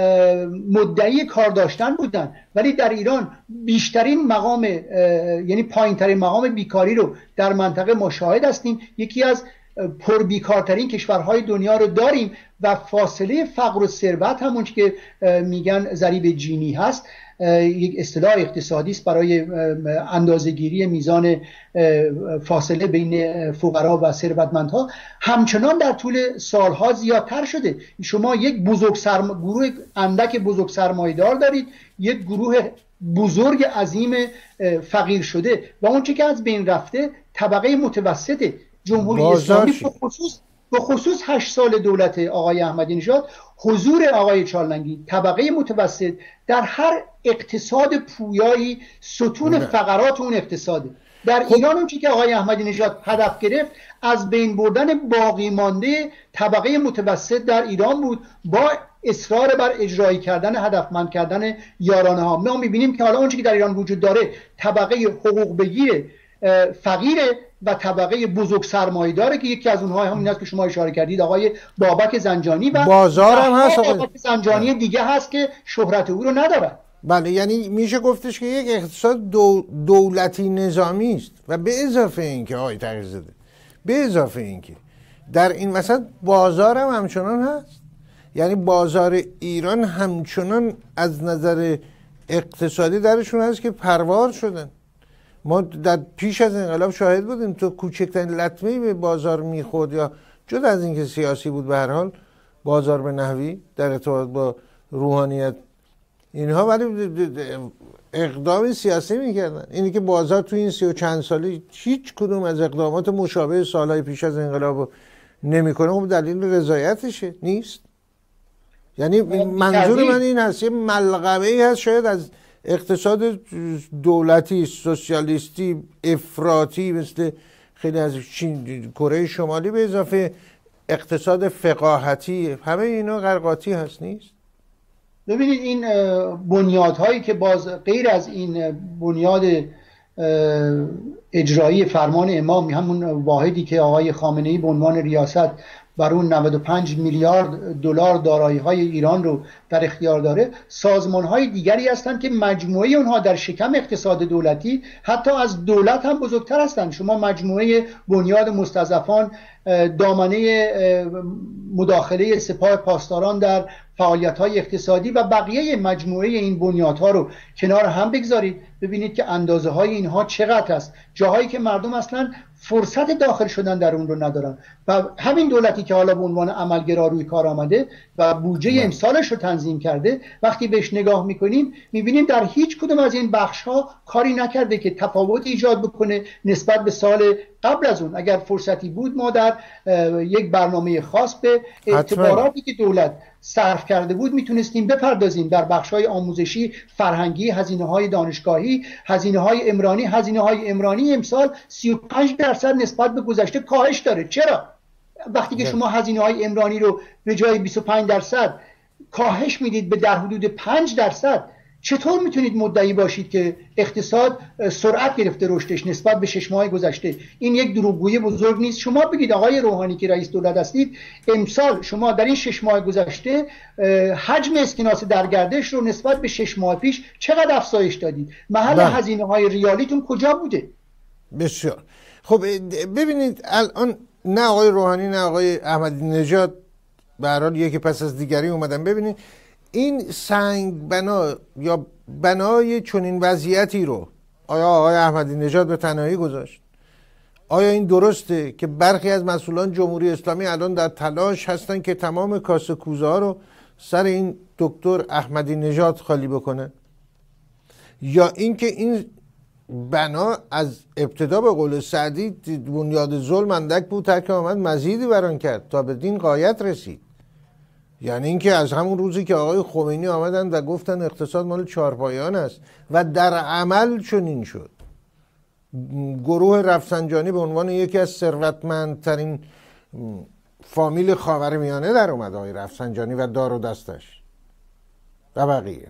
مدعی کار داشتن بودن. ولی در ایران بیشترین مقام، یعنی پایین ترین مقام بیکاری رو در منطقه ما شاهد هستیم. یکی از پربیکارترین کشورهای دنیا رو داریم و فاصله فقر و ثروت، همون که میگن ضریب جینی هست، یک اصطلاح اقتصادی است برای اندازه‌گیری میزان فاصله بین فقرا و ثروتمندها، همچنان در طول سالها زیادتر شده. شما یک بزرگ سرم... گروه اندک بزرگ سرمایه‌دار دارید، یک گروه بزرگ عظیم فقیر شده و اون چه که از بین رفته طبقه متوسطه. جمهوری اسلامی به خصوص به خصوص هشت سال دولت آقای احمدی نژاد، حضور آقای چالنگی، طبقه متوسط در هر اقتصاد پویایی ستون فقرات اون اقتصاده. در خب. ایران اون چی که آقای احمدی نژاد هدف گرفت از بین بردن باقی مانده طبقه متوسط در ایران بود، با اصرار بر اجرایی کردن، هدفمند کردن یارانه ها. ما میبینیم که حالا اون چی که در ایران وجود داره طبقه حقوق بگیر فقیره و طبقه بزرگ سرمایه داره که یکی از اونها همین است که شما اشاره کردید، آقای بابک زنجانی و بازار هم هست، بابک زنجانی دیگه هست که شهرت او رو نداره. بله، یعنی میشه گفتش که یک اقتصاد دو دولتی نظامی است. و به اضافه اینکه آقای تقی‌زاده، به اضافه اینکه در این وسط بازار هم همچنان هست، یعنی بازار ایران همچنان از نظر اقتصادی درشون هست که پروار شدن. ما در پیش از انقلاب شاهد بودیم تو کوچکترین لطمه‌ای به بازار میخورد، یا جدا از اینکه سیاسی بود، به هر حال بازار به نحوی در ارتباط با روحانیت اینها، ولی اقدام سیاسی میکردن. اینی که بازار تو این سی و چند سالی هیچ کدوم از اقدامات مشابه سالهای پیش از انقلاب نمیکنه، خب دلیل رضایتشه نیست. یعنی منظور من این هست، یه ملغمه ای هست شاید از اقتصاد دولتی سوسیالیستی افراطی مثل خیلی از چین، کره شمالی، به اضافه اقتصاد فقاهتی، همه اینا قرقاتی هست نیست؟ ببینید این بنیادهایی که باز غیر از این بنیاد اجرایی فرمان امام، همون واحدی که آقای خامنه‌ای به عنوان ریاست بر اون نود و پنج میلیارد دلار دارایی‌های ایران رو در اختیار داره، سازمان‌های دیگری هستند که مجموعه اونها در شکم اقتصاد دولتی حتی از دولت هم بزرگتر هستند. شما مجموعه بنیاد مستضعفان، دامنه مداخله سپاه پاسداران در فعالیت‌های اقتصادی و بقیه مجموعه این بنیادها رو کنار هم بگذارید، ببینید که اندازه‌های اینها چقدر است. جاهایی که مردم اصلا فرصت داخل شدن در اون رو ندارن و همین دولتی که حالا به عنوان عملگرا روی کار آمده و بودجه امسالش رو تنظیم کرده، وقتی بهش نگاه میکنیم میبینیم در هیچ کدوم از این بخش‌ها کاری نکرده که تفاوت ایجاد بکنه نسبت به سال قبل از اون. اگر فرصتی بود ما در یک برنامه خاص به اعتباراتی که دولت صرف کرده بود میتونستیم بپردازیم در بخش‌های آموزشی، فرهنگی، هزینه‌های دانشگاهی، هزینه‌های عمرانی. هزینه‌های عمرانی امسال سی و پنج درصد نسبت به گذشته کاهش داره. چرا؟ وقتی که شما هزینه‌های عمرانی رو به جای بیست و پنج درصد کاهش میدید به در حدود پنج درصد، چطور میتونید مدعی باشید که اقتصاد سرعت گرفته رشدش نسبت به شش ماه گذشته؟ این یک دروغگویی بزرگ نیست؟ شما بگید آقای روحانی که رئیس دولت هستید، امسال شما در این شش ماه گذشته حجم اسکناس در گردش رو نسبت به شش ماه پیش چقدر افزایش دادید؟ محل هزینه های ریالیتون کجا بوده؟ بسیار خب. ببینید الان نه آقای روحانی نه آقای احمدی نژاد به هر حال یکی پس از دیگری اومدن. ببینید این سنگ بنا یا بنای چنین وضعیتی رو آیا آقای احمدی نژاد به تنهایی گذاشت؟ آیا این درسته که برخی از مسئولان جمهوری اسلامی الان در تلاش هستن که تمام کاسه کوزه ها رو سر این دکتر احمدی نژاد خالی بکنن؟ یا اینکه این بنا از ابتدا به قول سعدی بنیاد ظلم اندک بود تا که آمد مزیدی بران کرد تا به دین غایت رسید؟ یعنی اینکه از همون روزی که آقای خمینی آمدن و گفتن اقتصاد مال چهارپایان است و در عمل چنین شد، گروه رفسنجانی به عنوان یکی از ثروتمندترین فامیل خاورمیانه در اومد، آقای رفسنجانی و دار و دستش و بقیه.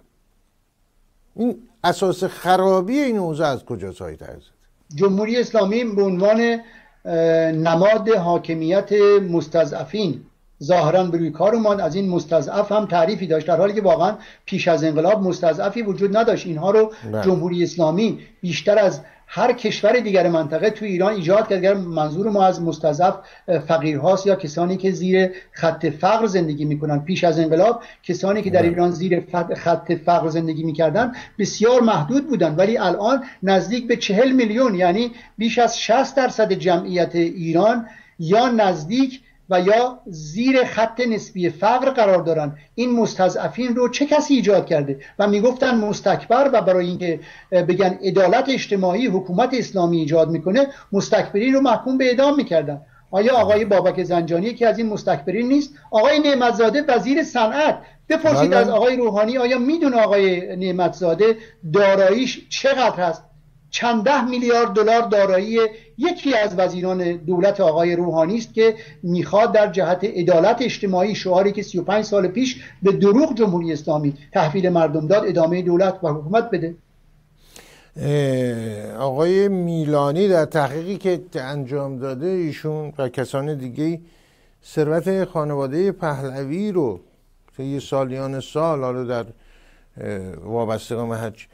این اساس خرابی این اوضاع از کجاست های ترزد؟ جمهوری اسلامی به عنوان نماد حاکمیت مستضعفین ظاهرا به روی کار اومد. از این مستضعف هم تعریفی داشت، در حالی که واقعا پیش از انقلاب مستضعفی وجود نداشت. اینها رو نه. جمهوری اسلامی بیشتر از هر کشور دیگر منطقه توی ایران ایجاد کرد. منظور ما از مستضعف فقیرهاست یا کسانی که زیر خط فقر زندگی میکنن. پیش از انقلاب کسانی که در ایران زیر خط فقر زندگی میکردن بسیار محدود بودن، ولی الان نزدیک به چهل میلیون، یعنی بیش از شصت درصد جمعیت ایران یا نزدیک و یا زیر خط نسبی فقر قرار دارن. این مستضعفین رو چه کسی ایجاد کرده؟ و میگفتن مستکبر، و برای اینکه بگن عدالت اجتماعی حکومت اسلامی ایجاد میکنه مستکبرین رو محکوم به اعدام میکردن. آیا آقای بابک زنجانی که از این مستکبرین نیست؟ آقای نعمتزاده وزیر صنعت، بپرسید از آقای روحانی آیا میدونه آقای نعمتزاده داراییش چقدر هست؟ چند ده میلیارد دلار دارایی یکی از وزیران دولت آقای روحانی است که میخواد در جهت عدالت اجتماعی، شعاری که سی و پنج سال پیش به دروغ جمهوری اسلامی تحویل مردم داد، ادامه دولت و حکومت بده. آقای میلانی در تحقیقی که انجام داده ایشون و کسان دیگه ثروت خانواده پهلوی رو طی سالیان سال حالا در وابستگان به حج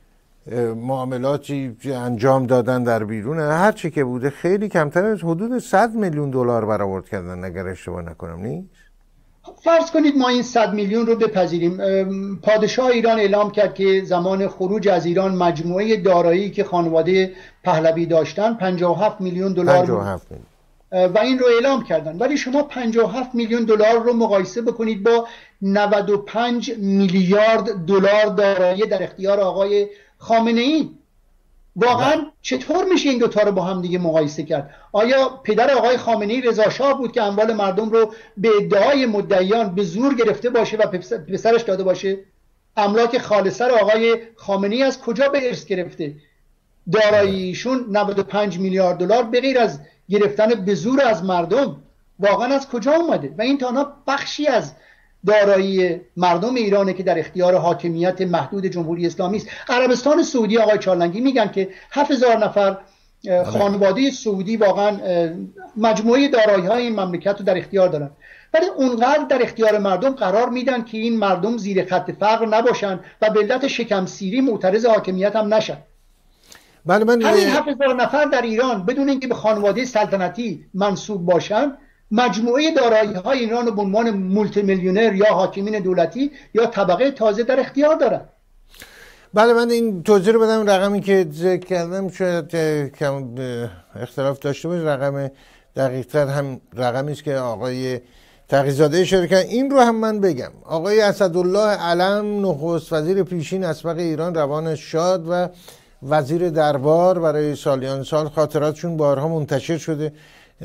معاملاتی انجام دادن در بیرون، هر چی که بوده خیلی کمتر از حدود صد میلیون دلار برآورد کردن اگر اشتباه نکنم. نیست؟ فرض کنید ما این صد میلیون رو بپذیریم. پادشاه ایران اعلام کرد که زمان خروج از ایران مجموعه دارایی که خانواده پهلوی داشتن پنجاه و هفت میلیون دلار و این رو اعلام کردن. ولی شما پنجاه و هفت میلیون دلار رو مقایسه بکنید با نود و پنج میلیارد دلار دارایی در اختیار آقای خامنه ای. واقعا چطور میشه این دوتا رو با هم دیگه مقایسه کرد؟ آیا پدر آقای خامنه ای رضا شاه بود که اموال مردم رو به ادعای مدعیان به زور گرفته باشه و پسرش داده باشه؟ املاک خالصه رو آقای خامنه ای از کجا به ارث گرفته؟ داراییشون نود و پنج میلیارد دلار به غیر از گرفتن به زور از مردم واقعا از کجا اومده؟ و این تنها بخشی از دارایی مردم ایرانه که در اختیار حاکمیت محدود جمهوری اسلامی است. عربستان سعودی آقای چالنگی میگن که هفت هزار نفر خانواده سعودی واقعا مجموعه دارایی های این مملکت رو در اختیار دارن، ولی اونقدر در اختیار مردم قرار میدن که این مردم زیر خط فقر نباشن و به علت شکم سیری معترض حاکمیت هم نشن. بله من همین هفت هزار نفر در ایران بدون اینکه به خانواده سلطنتی منسوب باشن مجموعه دارایی های ایران رو به عنوان مولتی میلیونر یا حاکمین دولتی یا طبقه تازه در اختیار دارن. بله من این توضیح رو بدم. رقمی که ذکر کردم شاید کم اختلاف داشته باشه، رقم دقیق‌تر هم رقمی است که آقای تقی‌زاده اشاره کرد. این رو هم من بگم، آقای اسدالله علم نخست وزیر پیشین اسبق ایران روان شاد و وزیر دربار برای سالیان سال خاطراتشون بارها منتشر شده،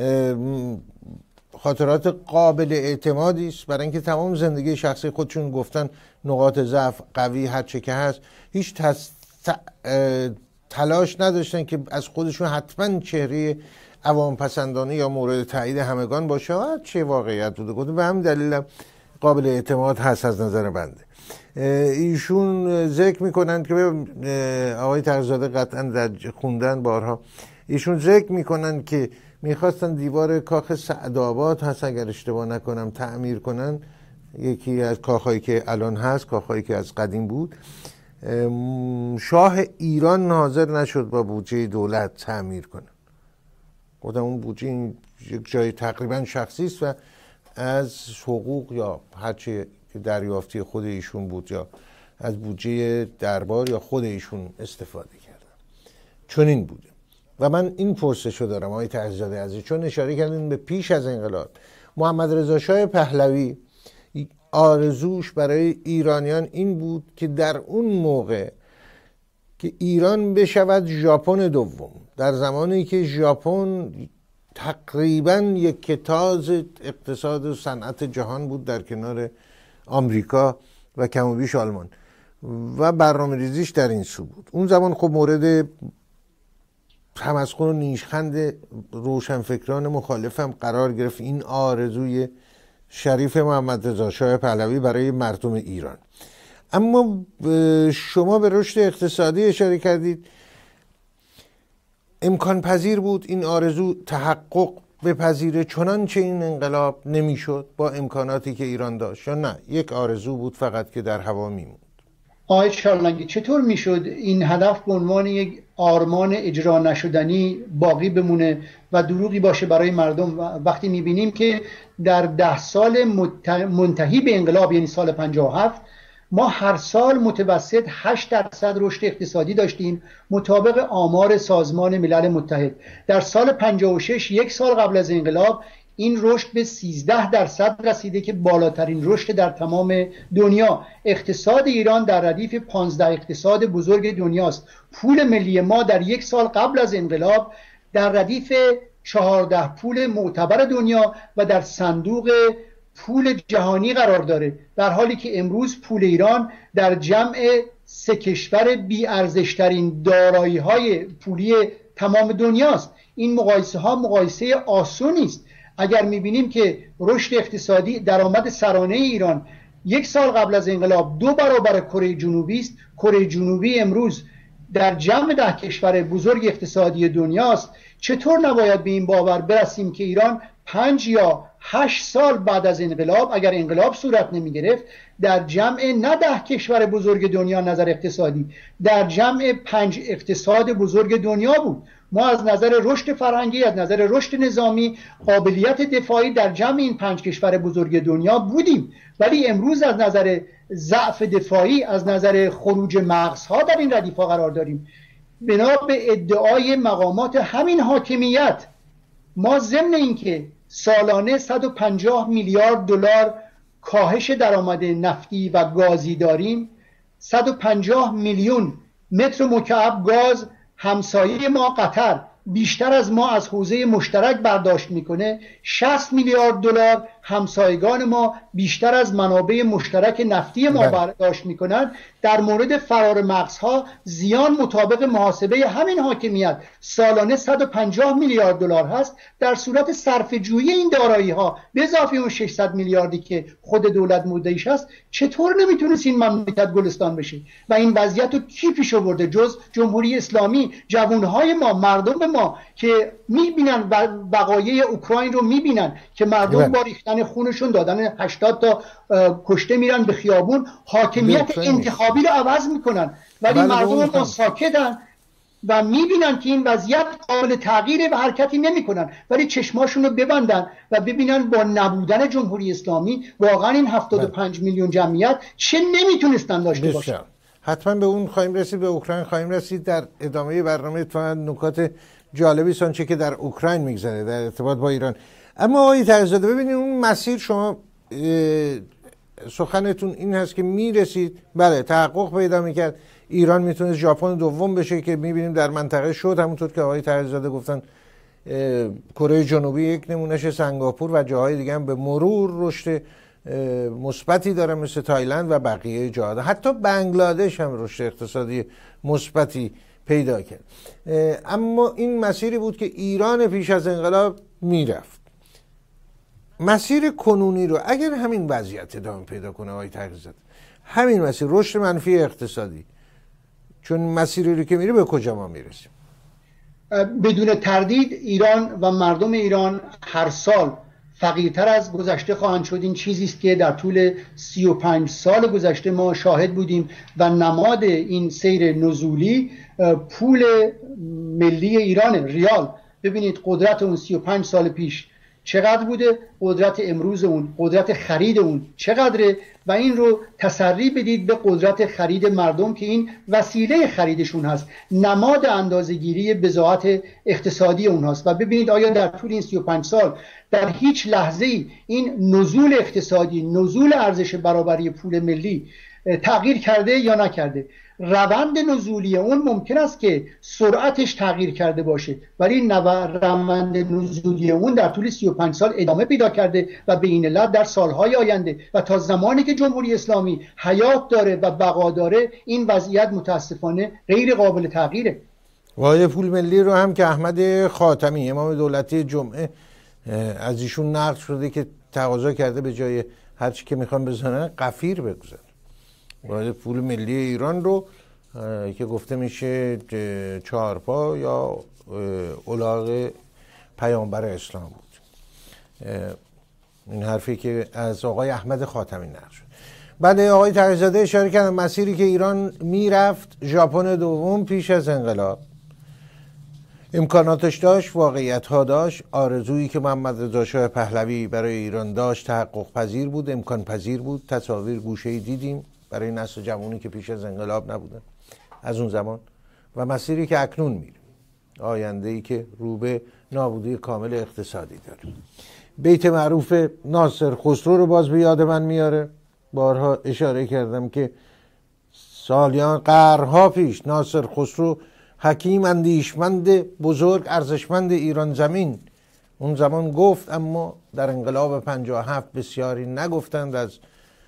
خاطرات قابل اعتمادی است برای اینکه تمام زندگی شخصی خودشون گفتن نقاط ضعف قوی هر چه که هست، هیچ تس... تلاش نداشتن که از خودشون حتما چهره عوام پسندانه یا مورد تایید همگان باشه، هر چه واقعیت بوده. گفتم به همین دلیل قابل اعتماد هست از نظر بنده. ایشون ذکر میکنند که آقای تقی‌زاده قطعا در خوندن بارها، ایشون ذکر میکنند که میخواستن دیوار کاخ سعدآباد هست اگر اشتباه نکنم تعمیر کنن، یکی از کاخهایی که الان هست، کاخهایی که از قدیم بود. شاه ایران حاضر نشد با بودجه دولت تعمیر کنه. گفتم اون بودجه یک جای تقریبا شخصی است و از حقوق یا هرچی که دریافتی خود ایشون بود یا از بودجه دربار یا خود ایشون استفاده کردن. چون این بوده و من این پرسشو دارم آقای تقی‌زاده عزیز، چون اشاره کردین به پیش از انقلاب محمد رضا شاه پهلوی آرزوش برای ایرانیان این بود که در اون موقع که ایران بشود ژاپن دوم، در زمانی که ژاپن تقریبا یک کتاز اقتصاد و صنعت جهان بود در کنار آمریکا و کم و بیش آلمان و برنامه ریزیش در این سو بود. اون زمان خب مورد تمسخر و نیشخند روشنفکران مخالفم قرار گرفت این آرزوی شریف محمد رضا شاه پهلوی برای مردم ایران. اما شما به رشد اقتصادی اشاره کردید. امکان پذیر بود این آرزو تحقق بپذیره چنانچه این انقلاب نمیشد با امکاناتی که ایران داشت، یا نه یک آرزو بود فقط که در هوا میموند؟ آقای چارلنگی، چطور میشد این هدف به عنوان یک آرمان اجرا نشدنی باقی بمونه و دروغی باشه برای مردم وقتی میبینیم که در ده سال منتهی به انقلاب، یعنی سال پنجاه و هفت، ما هر سال متوسط هشت درصد رشد اقتصادی داشتیم مطابق آمار سازمان ملل متحد. در سال پنجاه و شش، یک سال قبل از انقلاب، این رشد به سیزده درصد رسیده که بالاترین رشد در تمام دنیا. اقتصاد ایران در ردیف پانزده اقتصاد بزرگ دنیاست. پول ملی ما در یک سال قبل از انقلاب در ردیف چهارده پول معتبر دنیا و در صندوق پول جهانی قرار داره، در حالی که امروز پول ایران در جمع سه کشور بی ارزشترین دارایی های پولی تمام دنیاست. این مقایسه ها مقایسه آسونی است. اگر میبینیم که رشد اقتصادی، درآمد سرانه ایران یک سال قبل از انقلاب دو برابر کره جنوبی است، کره جنوبی امروز در جمع ده کشور بزرگ اقتصادی دنیاست، چطور نباید به این باور برسیم که ایران پنج یا هشت سال بعد از انقلاب، اگر انقلاب صورت نمی گرفت، در جمع نه ده کشور بزرگ دنیا نظر اقتصادی، در جمع پنج اقتصاد بزرگ دنیا بود. ما از نظر رشد فرهنگی، از نظر رشد نظامی، قابلیت دفاعی در جمع این پنج کشور بزرگ دنیا بودیم، ولی امروز از نظر ضعف دفاعی، از نظر خروج مغزها در این ردیف‌ها قرار داریم. بنا به ادعای مقامات همین حاکمیت، ما ضمن اینکه سالانه صد و پنجاه میلیارد دلار کاهش درآمد نفتی و گازی داریم، صد و پنجاه میلیون متر مکعب گاز همسایه ما قطر بیشتر از ما از حوزه مشترک برداشت میکنه، شصت میلیارد دلار همسایگان ما بیشتر از منابع مشترک نفتی ما برداشت میکنن. در مورد فرار مغزها زیان مطابق محاسبه همین حاکمیت سالانه صد و پنجاه میلیارد دلار هست. در صورت صرف جویی این دارایی ها به اضافه اون ششصد میلیاردی که خود دولت مدعیش هست، چطور نمیتونست این مملکت گلستان بشه؟ و این وضعیت رو کی پیش آورده جز جمهوری اسلامی؟ جوانهای ما، مردم ما که میبینن وقایع اوکراین رو میبینن که مردم با ریختن خونشون، دادن هشتاد تا کشته میرن به خیابون، حاکمیت انتخابی رو عوض میکنن، ولی مردم ما ساکتن و میبینن که این وضعیت قابل تغییره و حرکتی نمیکنن، ولی چشماشون رو ببندن و ببینن با نبودن جمهوری اسلامی واقعا این هفتاد و پنج میلیون جمعیت چه نمیتونستن داشته باشن. حتما به اون خواهیم رسید، به اوکراین خواهیم رسید در ادامه برنامه. تو نکات جالبی سانچه که در اوکراین میگذره در ارتباط با ایران. اما آقای تقی‌زاده ببینید اون مسیر، شما سخنتون این هست که میرسید بله تحقق پیدا میکرد، ایران میتونه ژاپن دوم بشه که میبینیم در منطقه شد، همونطور که آقای تقی‌زاده گفتن کره جنوبی یک نمونهش، سنگاپور و جاهای دیگه هم به مرور رشد مثبتی داره مثل تایلند و بقیه جاها، حتی بنگلادش هم رشد اقتصادی مثبتی پیدا کرد. اما این مسیری بود که ایران پیش از انقلاب میرفت. مسیر کنونی رو اگر همین وضعیت ادامه پیدا کنه آقای تقی‌زاده، همین مسیر رشد منفی اقتصادی، چون مسیری رو که میره به کجا ما میرسیم؟ بدون تردید ایران و مردم ایران هر سال فقیرتر از گذشته خواهند شد. این چیزی است که در طول سی و پنج سال گذشته ما شاهد بودیم و نماد این سیر نزولی پول ملی ایران، ریال. ببینید قدرت اون سی و پنج سال پیش چقدر بوده، قدرت امروز اون، قدرت خرید اون چقدره، و این رو تسری بدید به قدرت خرید مردم که این وسیله خریدشون هست، نماد اندازه‌گیری بضاعت اقتصادی اونهاست. و ببینید آیا در طول این سی و پنج سال در هیچ لحظه‌ای این نزول اقتصادی، نزول ارزش برابری پول ملی تغییر کرده یا نکرده؟ روند نزولی اون ممکن است که سرعتش تغییر کرده باشه، ولی روند نزولی اون در طول سی و پنج سال ادامه پیدا کرده و به این علت در سالهای آینده و تا زمانی که جمهوری اسلامی حیات داره و بقا داره این وضعیت متاسفانه غیر قابل تغییره. واحد پول ملی رو هم که احمد خاتمی امام دولتی جمعه از ایشون نقل شده که تقاضا کرده به جای هر چی که میخوان بزنن قفیر بگذارن. واحد پول ملی ایران رو که گفته میشه چهارپا یا الاغ پیامبر اسلام بود. این حرفی که از آقای احمد خاتمی نقل شد. بعد آقای تقی‌زاده اشاره کردن مسیری که ایران میرفت، ژاپن دوم پیش از انقلاب امکاناتش داشت، واقعیت ها داشت، آرزویی که محمد رضا شاه پهلوی برای ایران داشت تحقق پذیر بود، امکان پذیر بود. تصاویر گوشه‌ای دیدیم برای نسل جوانی که پیش از انقلاب نبودن از اون زمان، و مسیری که اکنون میره، آینده‌ای که رو به نابودی کامل اقتصادی داره. بیت معروف ناصر خسرو رو باز به یاد من میاره. بارها اشاره کردم که سالیان قرنها پیش ناصر خسرو حکیم اندیشمند بزرگ ارزشمند ایران زمین اون زمان گفت، اما در انقلاب پنجاه و هفت بسیاری نگفتند از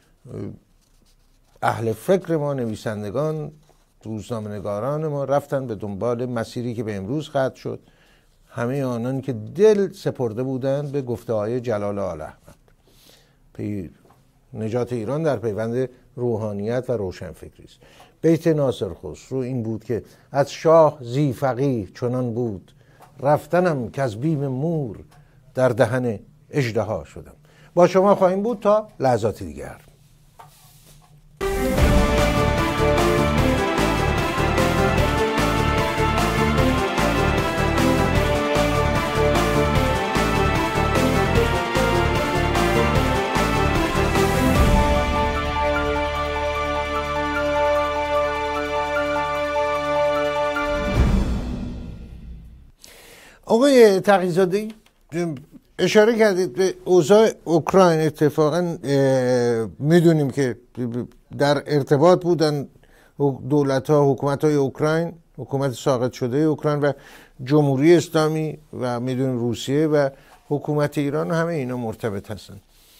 اهل فکر ما، نویسندگان، روزنامه‌نگاران ما رفتن به دنبال مسیری که به امروز ختم شد. همه آنان که دل سپرده بودند به گفته‌های جلال آل احمد. پی نجات ایران در پیوند روحانیت و روشنفکری است. بیت ناصر خسرو این بود که از شاه زی فقیه چنان بود، رفتنم که از بیم مور در دهن اژدها شدم. با شما خواهیم بود تا لحظات دیگر. آقای تقی‌زاده اشاره کردید به اوضاع اوکراین. اتفاقا میدونیم که در ارتباط بودن دولت ها، حکومت های اوکراین، حکومت ساقط شده اوکراین و جمهوری اسلامی، و میدونیم روسیه و حکومت ایران، همه اینا مرتبط هستن.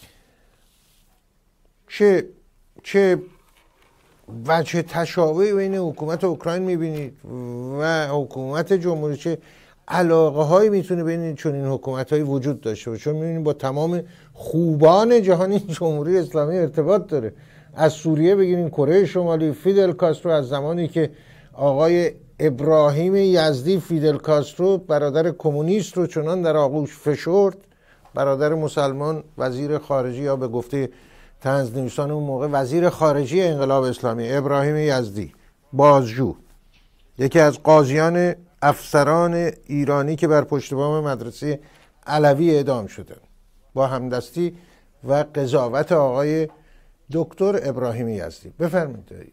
چه چه و چه تشابهی بین حکومت اوکراین میبینید و حکومت جمهوری، چه علاقه هایی میتونه بین چون این حکومت هایی وجود داشته باشه؟ چون میبینید با تمام خوبان جهان این جمهوری اسلامی ارتباط داره. از سوریه بگیرین، کره شمالی، فیدل کاسترو، از زمانی که آقای ابراهیم یزدی فیدل کاسترو برادر کمونیست رو چنان در آغوش فشرد، برادر مسلمان وزیر خارجه، یا به گفته طنز نویسان اون موقع وزیر خارجه انقلاب اسلامی، ابراهیم یزدی بازجو، یکی از قاضیان افسران ایرانی که بر پشت بام مدرسه علوی اعدام شدن، با همدستی و قضاوت آقای دکتر ابراهیم یزدی. بفرمایید.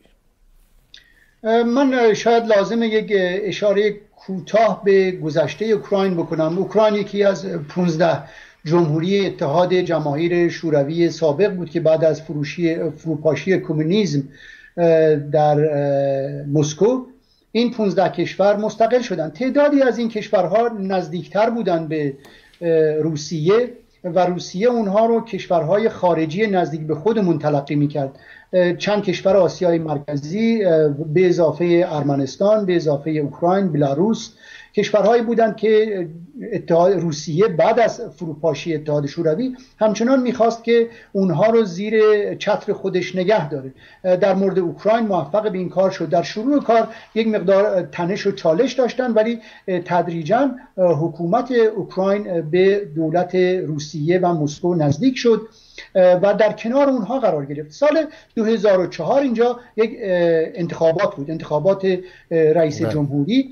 من شاید لازمه یک اشاره کوتاه به گذشته اوکراین بکنم. اوکراین یکی از پانزده جمهوری اتحاد جماهیر شوروی سابق بود که بعد از فروشی فروپاشی کمونیسم در مسکو این پانزده کشور مستقل شدند. تعدادی از این کشورها نزدیکتر بودند به روسیه و روسیه اونها رو کشورهای خارجی نزدیک به خودمون تلقی میکرد. چند کشور آسیای مرکزی به اضافه ارمنستان، به اضافه اوکراین، بلاروس، کشورهایی بودند که اتحاد روسیه بعد از فروپاشی اتحاد شوروی همچنان میخواست که اونها رو زیر چتر خودش نگه داره. در مورد اوکراین موفق به این کار شد. در شروع کار یک مقدار تنش و چالش داشتن، ولی تدریجاً حکومت اوکراین به دولت روسیه و مسکو نزدیک شد و در کنار اونها قرار گرفت. سال دو هزار و چهار اینجا یک انتخابات بود، انتخابات رئیس جمهوری،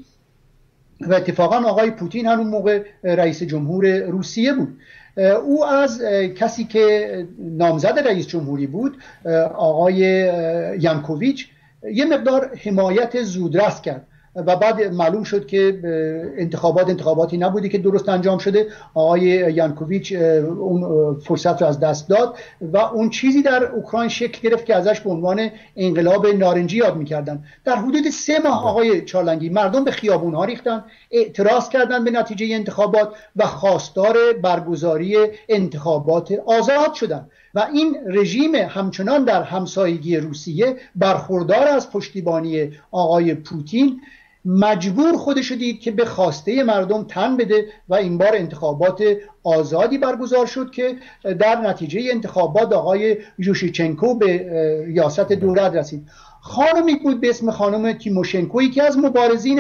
و اتفاقا آقای پوتین همون موقع رئیس جمهور روسیه بود. او از کسی که نامزد رئیس جمهوری بود، آقای یانکوویچ، یه مقدار حمایت زودرس کرد و بعد معلوم شد که انتخابات انتخاباتی نبودی که درست انجام شده. آقای یانکوویچ اون فرصت رو از دست داد و اون چیزی در اوکراین شکل گرفت که ازش به عنوان انقلاب نارنجی یاد میکردن. در حدود سه ماه آقای چالنگی مردم به خیابونها ریختن، اعتراض کردن به نتیجه انتخابات و خواستار برگزاری انتخابات آزاد شدن و این رژیم همچنان در همسایگی روسیه برخوردار از پشتیبانی آقای پوتین مجبور خودش دید که به خواسته مردم تن بده و این بار انتخابات آزادی برگزار شد که در نتیجه انتخابات آقای یوشیچنکو به ریاست دولت رسید. خانمی بود به اسم خانم تیموشنکویی که از مبارزین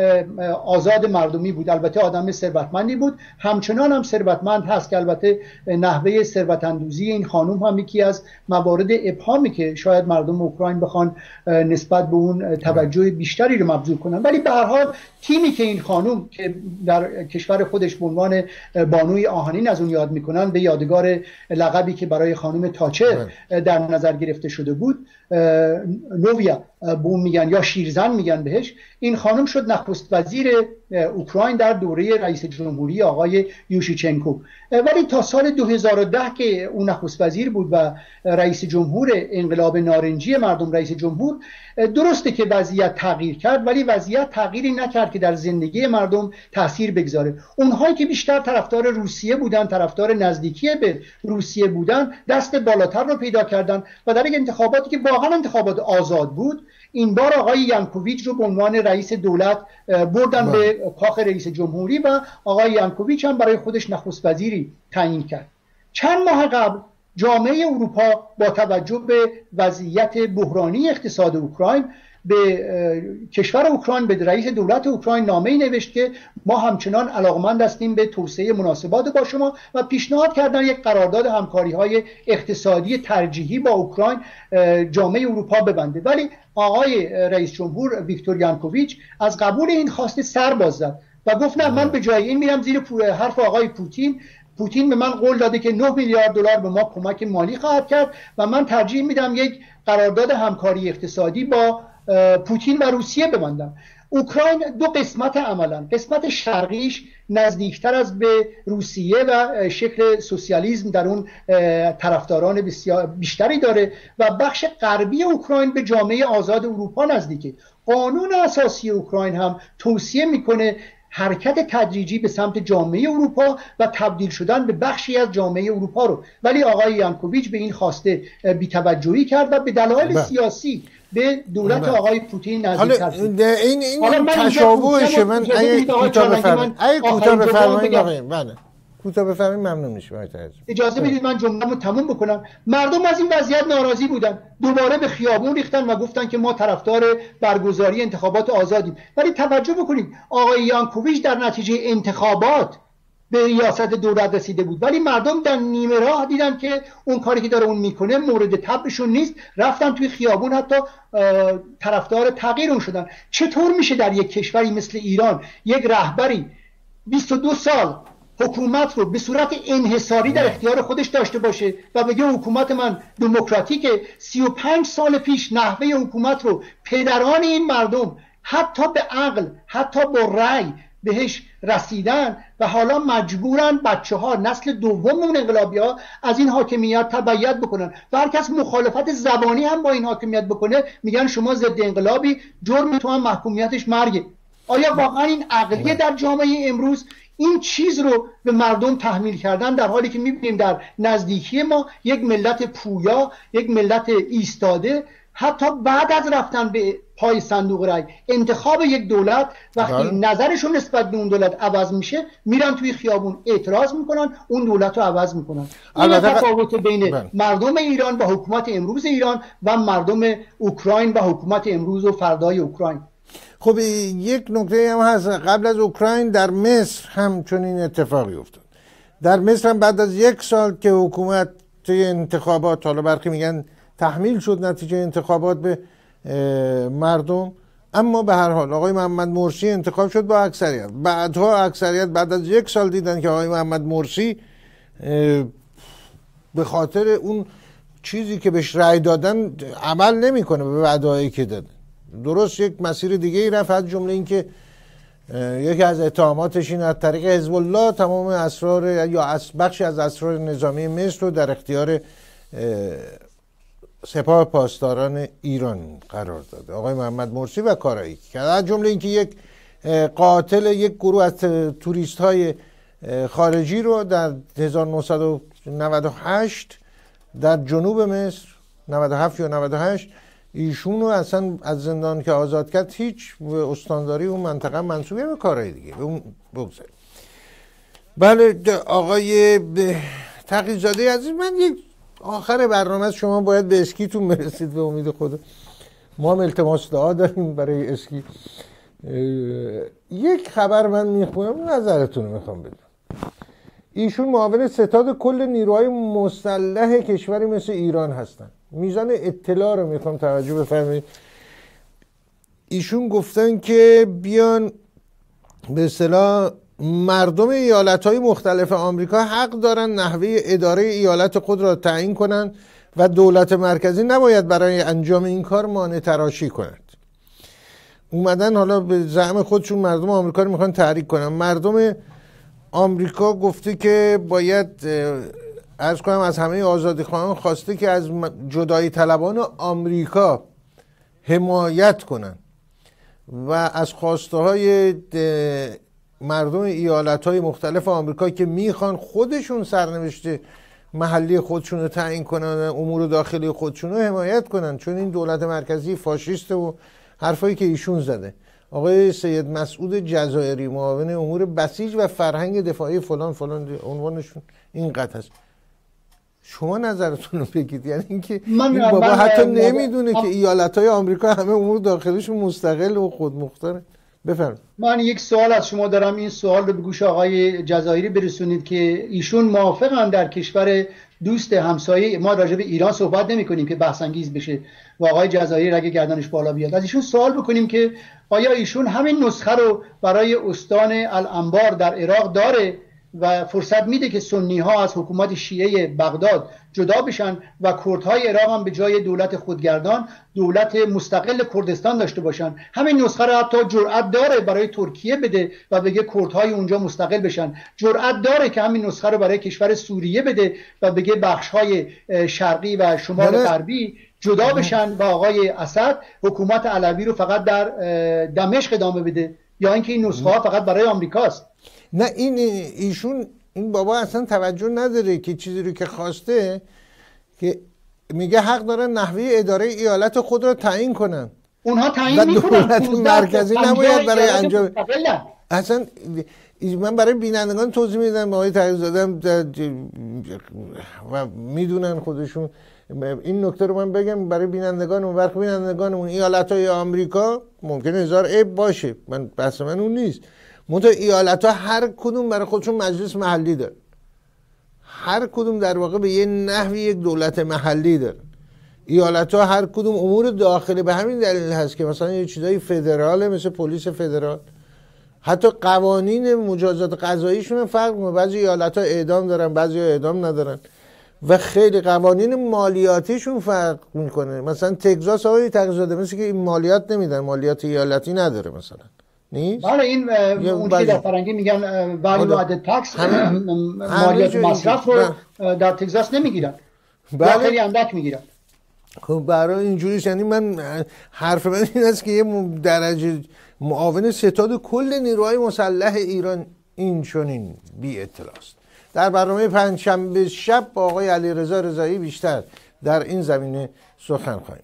آزاد مردمی بود، البته آدم ثروتمندی بود، همچنان هم ثروتمند هست که البته نحوه ثروت اندوزی این خانم هم یکی از موارد ابهامی که شاید مردم اوکراین بخوان نسبت به اون توجه بیشتری رو مبذول کنن. ولی به هر حال تیمی که این خانم که در کشور خودش به عنوان بانوی آهنین از اون یاد میکنن، به یادگار لقبی که برای خانم تاچر در نظر گرفته شده بود، نوویا بوم میگن یا شیرزن میگن بهش، این خانم شد نخست وزیر اوکراین در دوره رئیس جمهوری آقای یوشیچنکو. ولی تا سال دو هزار و ده که اون نخست وزیر بود و رئیس جمهور انقلاب نارنجی مردم رئیس جمهور، درسته که وضعیت تغییر کرد، ولی وضعیت تغییری نکرد که در زندگی مردم تاثیر بگذاره. اونهایی که بیشتر طرفدار روسیه بودن، طرفدار نزدیکی به روسیه بودن، دست بالاتر رو پیدا کردن و در یک انتخاباتی که واقعا انتخابات آزاد بود، این بار آقای یانکوویچ رو به عنوان رئیس دولت بردن به کاخ رئیس جمهوری و آقای یانکوویچ هم برای خودش نخست وزیری تعیین کرد. چند ماه قبل جامعه اروپا با توجه به وضعیت بحرانی اقتصاد اوکراین به کشور اوکراین، به رئیس دولت اوکراین نامه‌ای نوشت که ما همچنان علاقمند هستیم به توسعه مناسبات با شما و پیشنهاد کردن یک قرارداد همکاری‌های اقتصادی ترجیحی با اوکراین جامعه اروپا ببنده. ولی آقای رئیس جمهور ویکتور یانکوویچ از قبول این خواسته سر باز زد و گفت نه، من به جای این میرم زیر حرف آقای پوتین. پوتین به من قول داده که نه میلیارد دلار به ما کمک مالی خواهد کرد و من ترجیح میدم یک قرارداد همکاری اقتصادی با پوتین و روسیه ببندم. اوکراین دو قسمت عملا، قسمت شرقیش نزدیکتر از به روسیه و شکل سوسیالیسم در اون طرفداران بسیار بیشتری داره و بخش غربی اوکراین به جامعه آزاد اروپا نزدیکه. قانون اساسی اوکراین هم توصیه میکنه حرکت تدریجی به سمت جامعه اروپا و تبدیل شدن به بخشی از جامعه اروپا رو. ولی آقای یانکوویچ به این خواسته بی‌توجهی کرد و به دلایل سیاسی به دولت آقای پوتین نزدیک‌تر شد. این این تشابهشه. من اگه کوتاه بفرمایید اگه کوتاه بفرمایید بله کوتاه بفرمایید ممنون میشم. اجازه بدید من جمله‌مو تموم بکنم. مردم از این وضعیت ناراضی بودن، دوباره به خیابون ریختن و گفتن که ما طرفدار برگزاری انتخابات آزادیم. ولی توجه بکنید آقای یانکوویچ در نتیجه انتخابات به ریاست دولت رسیده بود، ولی مردم در نیمه راه دیدن که اون کاری که داره اون میکنه مورد طبعشون نیست، رفتن توی خیابون، حتی طرفدار تغییر اون شدن. چطور میشه در یک کشوری مثل ایران یک رهبری بیست و دو سال حکومت رو به صورت انحصاری در اختیار خودش داشته باشه و بگه حکومت من دموکراتیکه؟ سی و پنج سال پیش نحوه حکومت رو پدران این مردم حتی به عقل، حتی با رأی بهش رسیدن و حالا مجبورن بچه ها نسل دوم اون انقلابی ها از این حاکمیت تبعیت بکنن و هر کس مخالفت زبانی هم با این حاکمیت بکنه میگن شما ضد انقلابی، جرم تو هم محکومیتش مرگه. آیا واقعا این عقلیه در جامعه امروز؟ این چیز رو به مردم تحمیل کردن در حالی که میبینیم در نزدیکی ما یک ملت پویا، یک ملت ایستاده حتی بعد از رفتن به پای صندوق رای انتخاب یک دولت وقتی بله. نظرشون نسبت به اون دولت عوض میشه میرن توی خیابون اعتراض میکنن، اون دولت رو عوض میکنن. این تفاوت بین بله. مردم ایران و حکومت امروز ایران و مردم اوکراین و حکومت امروز و فردای اوکراین. خب یک نکته هم هست، قبل از اوکراین در مصر هم چنین اتفاقی افتاد. در مصر هم بعد از یک سال که حکومت توی انتخابات، حالا برخی میگن تحمیل شد نتیجه انتخابات به مردم، اما به هر حال آقای محمد مرسی انتخاب شد با اکثریت. بعدها اکثریت بعد از یک سال دیدن که آقای محمد مرسی به خاطر اون چیزی که بهش رأی دادن عمل نمیکنه به وعده‌ای که داده. درست یک مسیر دیگه ای رفت، از جمله این که یکی از اتهاماتش این از طریق حزب الله تمام اسرار یا بخشی از اسرار نظامی مصر رو در اختیار سپاه پاسداران ایران قرار داده آقای محمد مرسی و کارایی که از جمله اینکه یک قاتل یک گروه از توریست های خارجی رو در هزار و نهصد و نود و هشت در جنوب مصر نود و هفت یا نود و هشت ایشون رو اصلا از زندان که آزاد کرد هیچ استانداری اون منطقه منسوبه به کارهای دیگه به اون بگذاریم. بله آقای تقی‌زاده عزیز، من یک آخر برنامه شما باید به اسکیتون برسید به امید خدا. ما هم التماس دعا داریم برای اسکی. یک خبر من میخونم نظرتون رو میخوام بدونم. ایشون معاون ستاد کل نیروهای مسلح کشوری مثل ایران هستن. میزان اطلاع رو میخوام توجه بفرمایید. ایشون گفتن که بیان به اصطلاح مردم ایالت‌های مختلف آمریکا حق دارن نحوه اداره ایالت خود را تعیین کنند و دولت مرکزی نباید برای انجام این کار مانع تراشی کند. اومدن حالا به زعم خودشون مردم آمریکا رو میخوان تحریک کنن. مردم آمریکا گفته که باید عرض کنم از همه آزادیخواهان خواسته که از جدایی طلبان آمریکا حمایت کنن و از خواسته های مردم ایالت‌های مختلف آمریکا که میخوان خودشون سرنوشت محلی خودشون رو تعیین کنن، امور داخلی خودشون رو حمایت کنن، چون این دولت مرکزی فاشیسته و حرفایی که ایشون زده. آقای سید مسعود جزایری معاون امور بسیج و فرهنگ دفاعی فلان فلان عنوانشون اینقدر هست. شما نظرتون رو بگید. یعنی اینکه این بابا حتی نمیدونه که ایالت‌های آمریکا همه امور داخلیشون مستقل و خودمختاره. بفرمایید. من یک سوال از شما دارم، این سوال رو به گوش آقای جزایری برسونید که ایشون موافقن در کشور دوست همسایه ما راجع به ایران صحبت نمی کنیم که بحث انگیز بشه و آقای جزایری اگه گردنش بالا بیاد از ایشون سوال بکنیم که آیا ایشون همین نسخه رو برای استان الانبار در عراق داره و فرصت میده که سنی ها از حکومت شیعه بغداد جدا بشن و کردهای عراق هم به جای دولت خودگردان دولت مستقل کردستان داشته باشن؟ همین نسخه رو حتی جرأت داره برای ترکیه بده و بگه کردهای اونجا مستقل بشن. جرأت داره که همین نسخه رو برای کشور سوریه بده و بگه بخش‌های شرقی و شمال غربی جدا بشن و آقای اسد حکومت علوی رو فقط در دمشق ادامه بده، یا اینکه این نسخه ها فقط برای آمریکاست؟ نه، این ایشون این بابا اصلا توجه نداره که چیزی رو که خواسته که میگه حق دارن نحوه اداره ایالت خود رو تعیین کنن. اونها تعیین میکنن. دولت مرکزی نباید برای انجام. اصلا من برای بینندگان توضیح میدم، آقای تقی‌زاده و میدونن خودشون. این نکته رو من بگم برای بینندگانمون، برخی بینندگانمون ایالت‌های آمریکا ممکنه هزار عیب باشه، من بحث من اون نیست. منتها ایالت‌ها هر کدوم برای خودشون مجلس محلی داره، هر کدوم در واقع به یه نحوی یک دولت محلی داره. ایالت‌ها هر کدوم امور داخلی، به همین دلیل هست که مثلا یه چیزای فدراله مثل پلیس فدرال، حتی قوانین مجازات قضاییشون فرق می‌کنه. بعضی ایالت‌ها اعدام دارن، بعضی اعدام ندارن و خیلی قوانین مالیاتیشون فرق میکنه. مثلا تگزاس آقای تقی‌زاده مثل که این مالیات نمیدن، مالیات ایالتی نداره مثلا، نیست؟ بله، این اون که در فرنگی میگن value added tax، مالیات مصرف رو در تگزاس نمیگیرن، بله خیلی اندک میگیرن. خب برای اینجوریش، یعنی من حرف من این است که یه درجه معاون ستاد کل نیروهای مسلح ایران این چنین بی اطلاعست. در برنامه پنجشنبه شب با آقای علیرضا رضایی بیشتر در این زمینه سخن خواهیم گفت.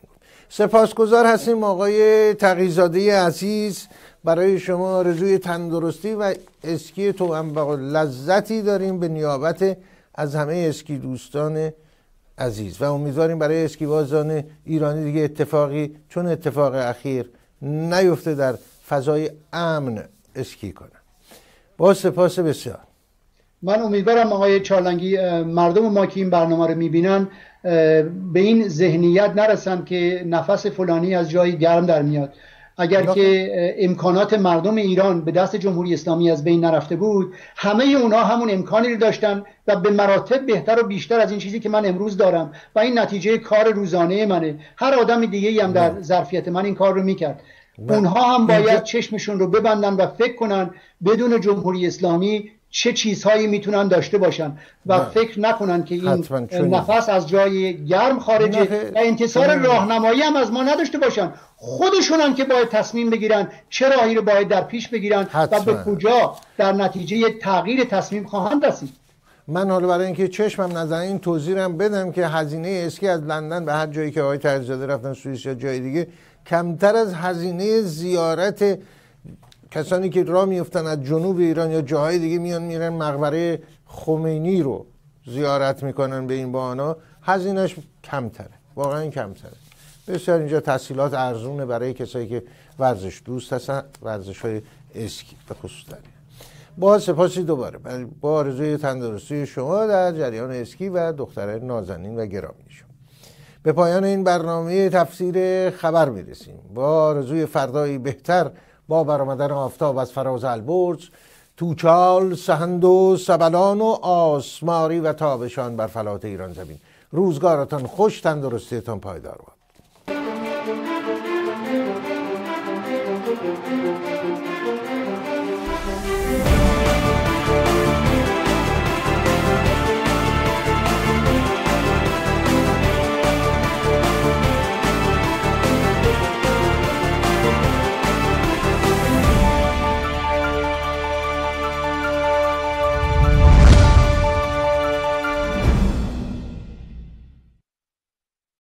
سپاسگزار هستیم آقای تقی‌زاده عزیز. برای شما آرزوی تندرستی و اسکی توأم و لذتی داریم به نیابت از همه اسکی دوستان عزیز و امیدواریم برای اسکیبازان ایرانی دیگه اتفاقی چون اتفاق اخیر نیفته، در فضای امن اسکی کنن. با سپاس بسیار. من امیدوارم آقای چالنگی مردم ما که این برنامه رو میبینن به این ذهنیت نرسن که نفس فلانی از جای گرم در میاد. اگر که امکانات مردم ایران به دست جمهوری اسلامی از بین نرفته بود، همه اونها همون امکانی رو داشتن و به مراتب بهتر و بیشتر از این چیزی که من امروز دارم و این نتیجه کار روزانه منه. هر آدم دیگه‌ای هم در ظرفیت من این کار رو میکرد. اونها هم باید چشمشون رو ببندن و فکر کنن بدون جمهوری اسلامی چه چیزهایی میتونن داشته باشن و نه. فکر نکنن که این نفس از جای گرم خارجه و انتصار راهنمایی هم از ما نداشته باشن. خودشون هم که باید تصمیم بگیرن چه راهی رو باید در پیش بگیرن حتما. و به کجا در نتیجه تغییر تصمیم خواهند رسید. من حالا برای اینکه چشمم نزنه این توضیحم بدم که هزینه اسکی از لندن به هر جایی که آقای تقی‌زاده رفتن، سوئیس یا جای دیگه، کمتر از هزینه زیارت کسانی که راه میفتن از جنوب ایران یا جاهای دیگه میان میرن مقبره خمینی رو زیارت میکنن. به این بهانه هزینهش کمتره، واقعا کمتره. بسیار اینجا تسهیلات ارزونه برای کسایی که ورزش دوست هستن، ورزش های اسکی به خصوص داریم. با سپاسی دوباره با آرزوی تندرستی شما در جریان اسکی و دختر نازنین و گرامی شما. به پایان این برنامه تفسیر خبر میرسیم با آرزوی فردایی بهتر با برآمدن آفتاب از فراز البرز، توچال، سهند و سبلان و آسماری و تابشان بر فلات ایران زمین. روزگارتان خوش، تندرستیتان پایدار باد.